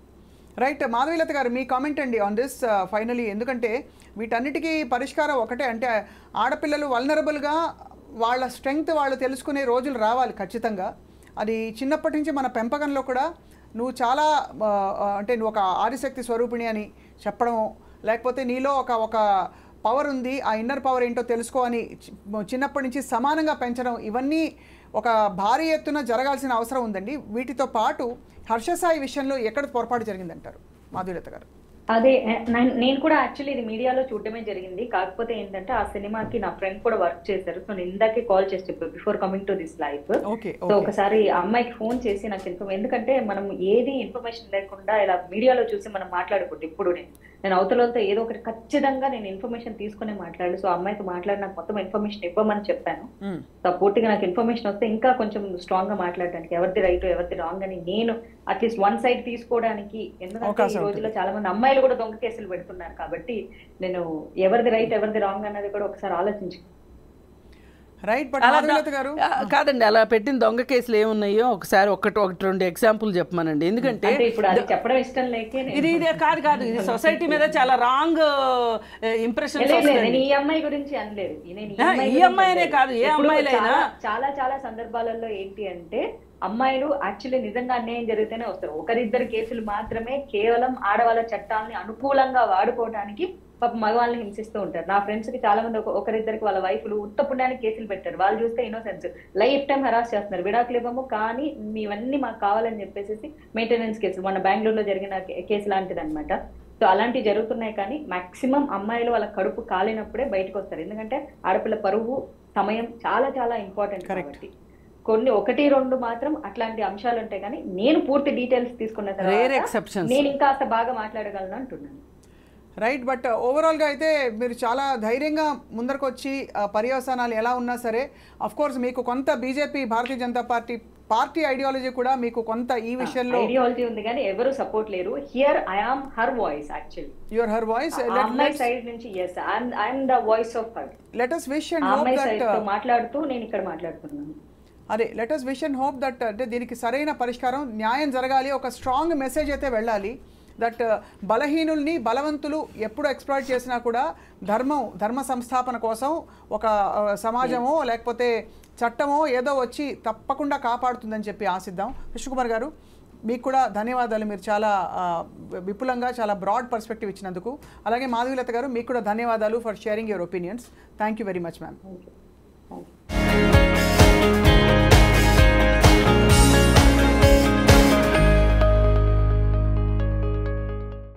మాధవీలత గారు, మీ కామెంట్ అండి ఆన్ దిస్ ఫైనలీ. ఎందుకంటే వీటన్నిటికీ పరిష్కారం ఒకటే. అంటే ఆడపిల్లలు వల్నరబుల్గా వాళ్ళ స్ట్రెంగ్త్ వాళ్ళు తెలుసుకునే రోజులు రావాలి ఖచ్చితంగా. అది చిన్నప్పటి నుంచి మన పెంపకంలో కూడా నువ్వు చాలా అంటే నువ్వు ఒక ఆదిశక్తి స్వరూపిణి అని చెప్పడం, లేకపోతే నీలో ఒక పవర్ ఉంది, ఆ ఇన్నర్ పవర్ ఏంటో తెలుసుకో అని చిన్నప్పటి నుంచి సమానంగా పెంచడం, ఇవన్నీ ఒక భారీ ఎత్తున జరగాల్సిన అవసరం ఉందండి. వీటితో పాటు హర్షసాయి విషయంలో ఎక్కడ పొరపాటు జరిగిందంటారు మాధుర్యత గారు? అదే నేను కూడా యాక్చువల్లీ ఇది మీడియాలో చూడటమే జరిగింది. కాకపోతే ఏంటంటే ఆ సినిమాకి నా ఫ్రెండ్ కూడా వర్క్ చేశారు. సో నేను ఇందాకే కాల్ చేసి చెప్పాను before coming to this life. సో ఒకసారి ఆ అమ్మాయికి ఫోన్ చేసి నాకు ఎందుకంటే మనం ఏది ఇన్ఫర్మేషన్ లేకుండా ఇలా మీడియాలో చూసి మనం మాట్లాడకూడదు. ఇప్పుడు నేను అవతలతో ఏదో ఒకటి ఖచ్చితంగా నేను ఇన్ఫర్మేషన్ తీసుకునే మాట్లాడు. సో అమ్మాయితో మాట్లాడి నాకు మొత్తం ఇన్ఫర్మేషన్ ఇవ్వమని చెప్పాను. సో పూర్తిగా నాకు ఇన్ఫర్మేషన్ వస్తే ఇంకా కొంచెం స్ట్రాంగ్ గా మాట్లాడడానికి, ఎవరిది రైట్ ఎవరిది రాంగ్ అని నేను అట్లీస్ట్ వన్ సైడ్ తీసుకోవడానికి. ఎందుకంటే ఈ రోజుల్లో చాలా మంది అమ్మాయిలు కూడా దొంగ కేసులు పెడుతున్నారు కాబట్టి నేను ఎవరిది రైట్ ఎవరిది రాంగ్ అన్నది కూడా ఒకసారి ఆలోచించు. కాదండి, అలా పెట్టిన దొంగ కేసులు ఏమున్నాయో ఒకసారి ఒకటి రెండు ఎగ్జాంపుల్ చెప్పమనండి. ఎందుకంటే ఇప్పుడు అది చెప్పడం ఇష్టం లేకే ఇది కాదు ఇది సొసైటీ మీద చాలా రాంగ్ ఇంప్రెషన్. ఈ అమ్మాయి గురించి అనలేదు, ఈ అమ్మాయినే కాదు ఏ అమ్మాయిలైనా చాలా చాలా సందర్భాలలో ఏంటి అంటే అమ్మాయిలు యాక్చువల్లీ నిజంగా అన్యాయం జరిగితేనే వస్తారు. ఒకరిద్దరు కేసులు మాత్రమే కేవలం ఆడవాళ్ళ చట్టాలని అనుకూలంగా వాడుకోవడానికి పాప మగవాళ్ళని హింసిస్తూ ఉంటారు. నా ఫ్రెండ్స్ కి చాలా మంది ఒకరిద్దరికి వాళ్ళ వైఫ్లు ఉత్తపుణ్యానికి కేసులు పెట్టారు. వాళ్ళు చూస్తే ఇన్నోసెన్స్, లైఫ్ టైం హెరాస్ చేస్తున్నారు, విడాకులు ఇవ్వము కానీ మీవన్నీ మాకు కావాలని చెప్పేసి మెయింటెనెన్స్ కేసులు, మన బెంగళూరులో జరిగిన కేసు లాంటిది అనమాట. సో అలాంటివి జరుగుతున్నాయి. కానీ మాక్సిమం అమ్మాయిలు వాళ్ళ కడుపు కాలినప్పుడే బయటకు వస్తారు. ఎందుకంటే ఆడపిల్ల పరువు సమయం చాలా చాలా ఇంపార్టెంట్ కాబట్టి కొన్ని 1-2 మాత్రం అట్లాంటి అంశాలు ఉంటాయి. కానీ నేను పూర్తి డీటెయిల్స్ తీసుకున్న తర్వాత నేను ఇంకా బాగా మాట్లాడగలను అంటున్నాను. రైట్. బట్ ఓవరాల్గా అయితే మీరు చాలా ధైర్యంగా ముందరకు వచ్చి పర్యవసానాలు ఎలా ఉన్నా సరే, అఫ్ కోర్స్ మీకు కొంత BJP Bharatiya Janata party ideology కూడా మీకు కొంత ఈ విషయంలో ఐడియాలజీ ఉంది కానీ ఎవరు సపోర్ట్ లేరు. Here I am her voice. Actually you are her voice. అమ్మాయి సైడ్ నుంచి yes I am the voice of her. Let us wish and hope that మాట్లాడుతూ నేను ఇక్కడ మాట్లాడుతున్నాను. అదే let us wish and hope that అంటే దీనికి సరైన పరిష్కారం, న్యాయం జరగాలి, ఒక స్ట్రాంగ్ మెసేజ్ అయితే వెళ్ళాలి. దట్ బలహీనుల్ని బలవంతులు ఎప్పుడు ఎక్స్ప్లాయిట్ చేసినా కూడా ధర్మ సంస్థాపన కోసం ఒక సమాజమో లేకపోతే చట్టమో ఏదో వచ్చి తప్పకుండా కాపాడుతుందని చెప్పి ఆశిద్దాం. కృష్ణకుమార్ గారు, మీకు కూడా ధన్యవాదాలు. మీరు చాలా విపులంగా చాలా బ్రాడ్ పర్స్పెక్టివ్ ఇచ్చినందుకు. అలాగే మాధవీలత గారు, మీకు కూడా ధన్యవాదాలు for sharing your opinions. Thank you very much ma'am.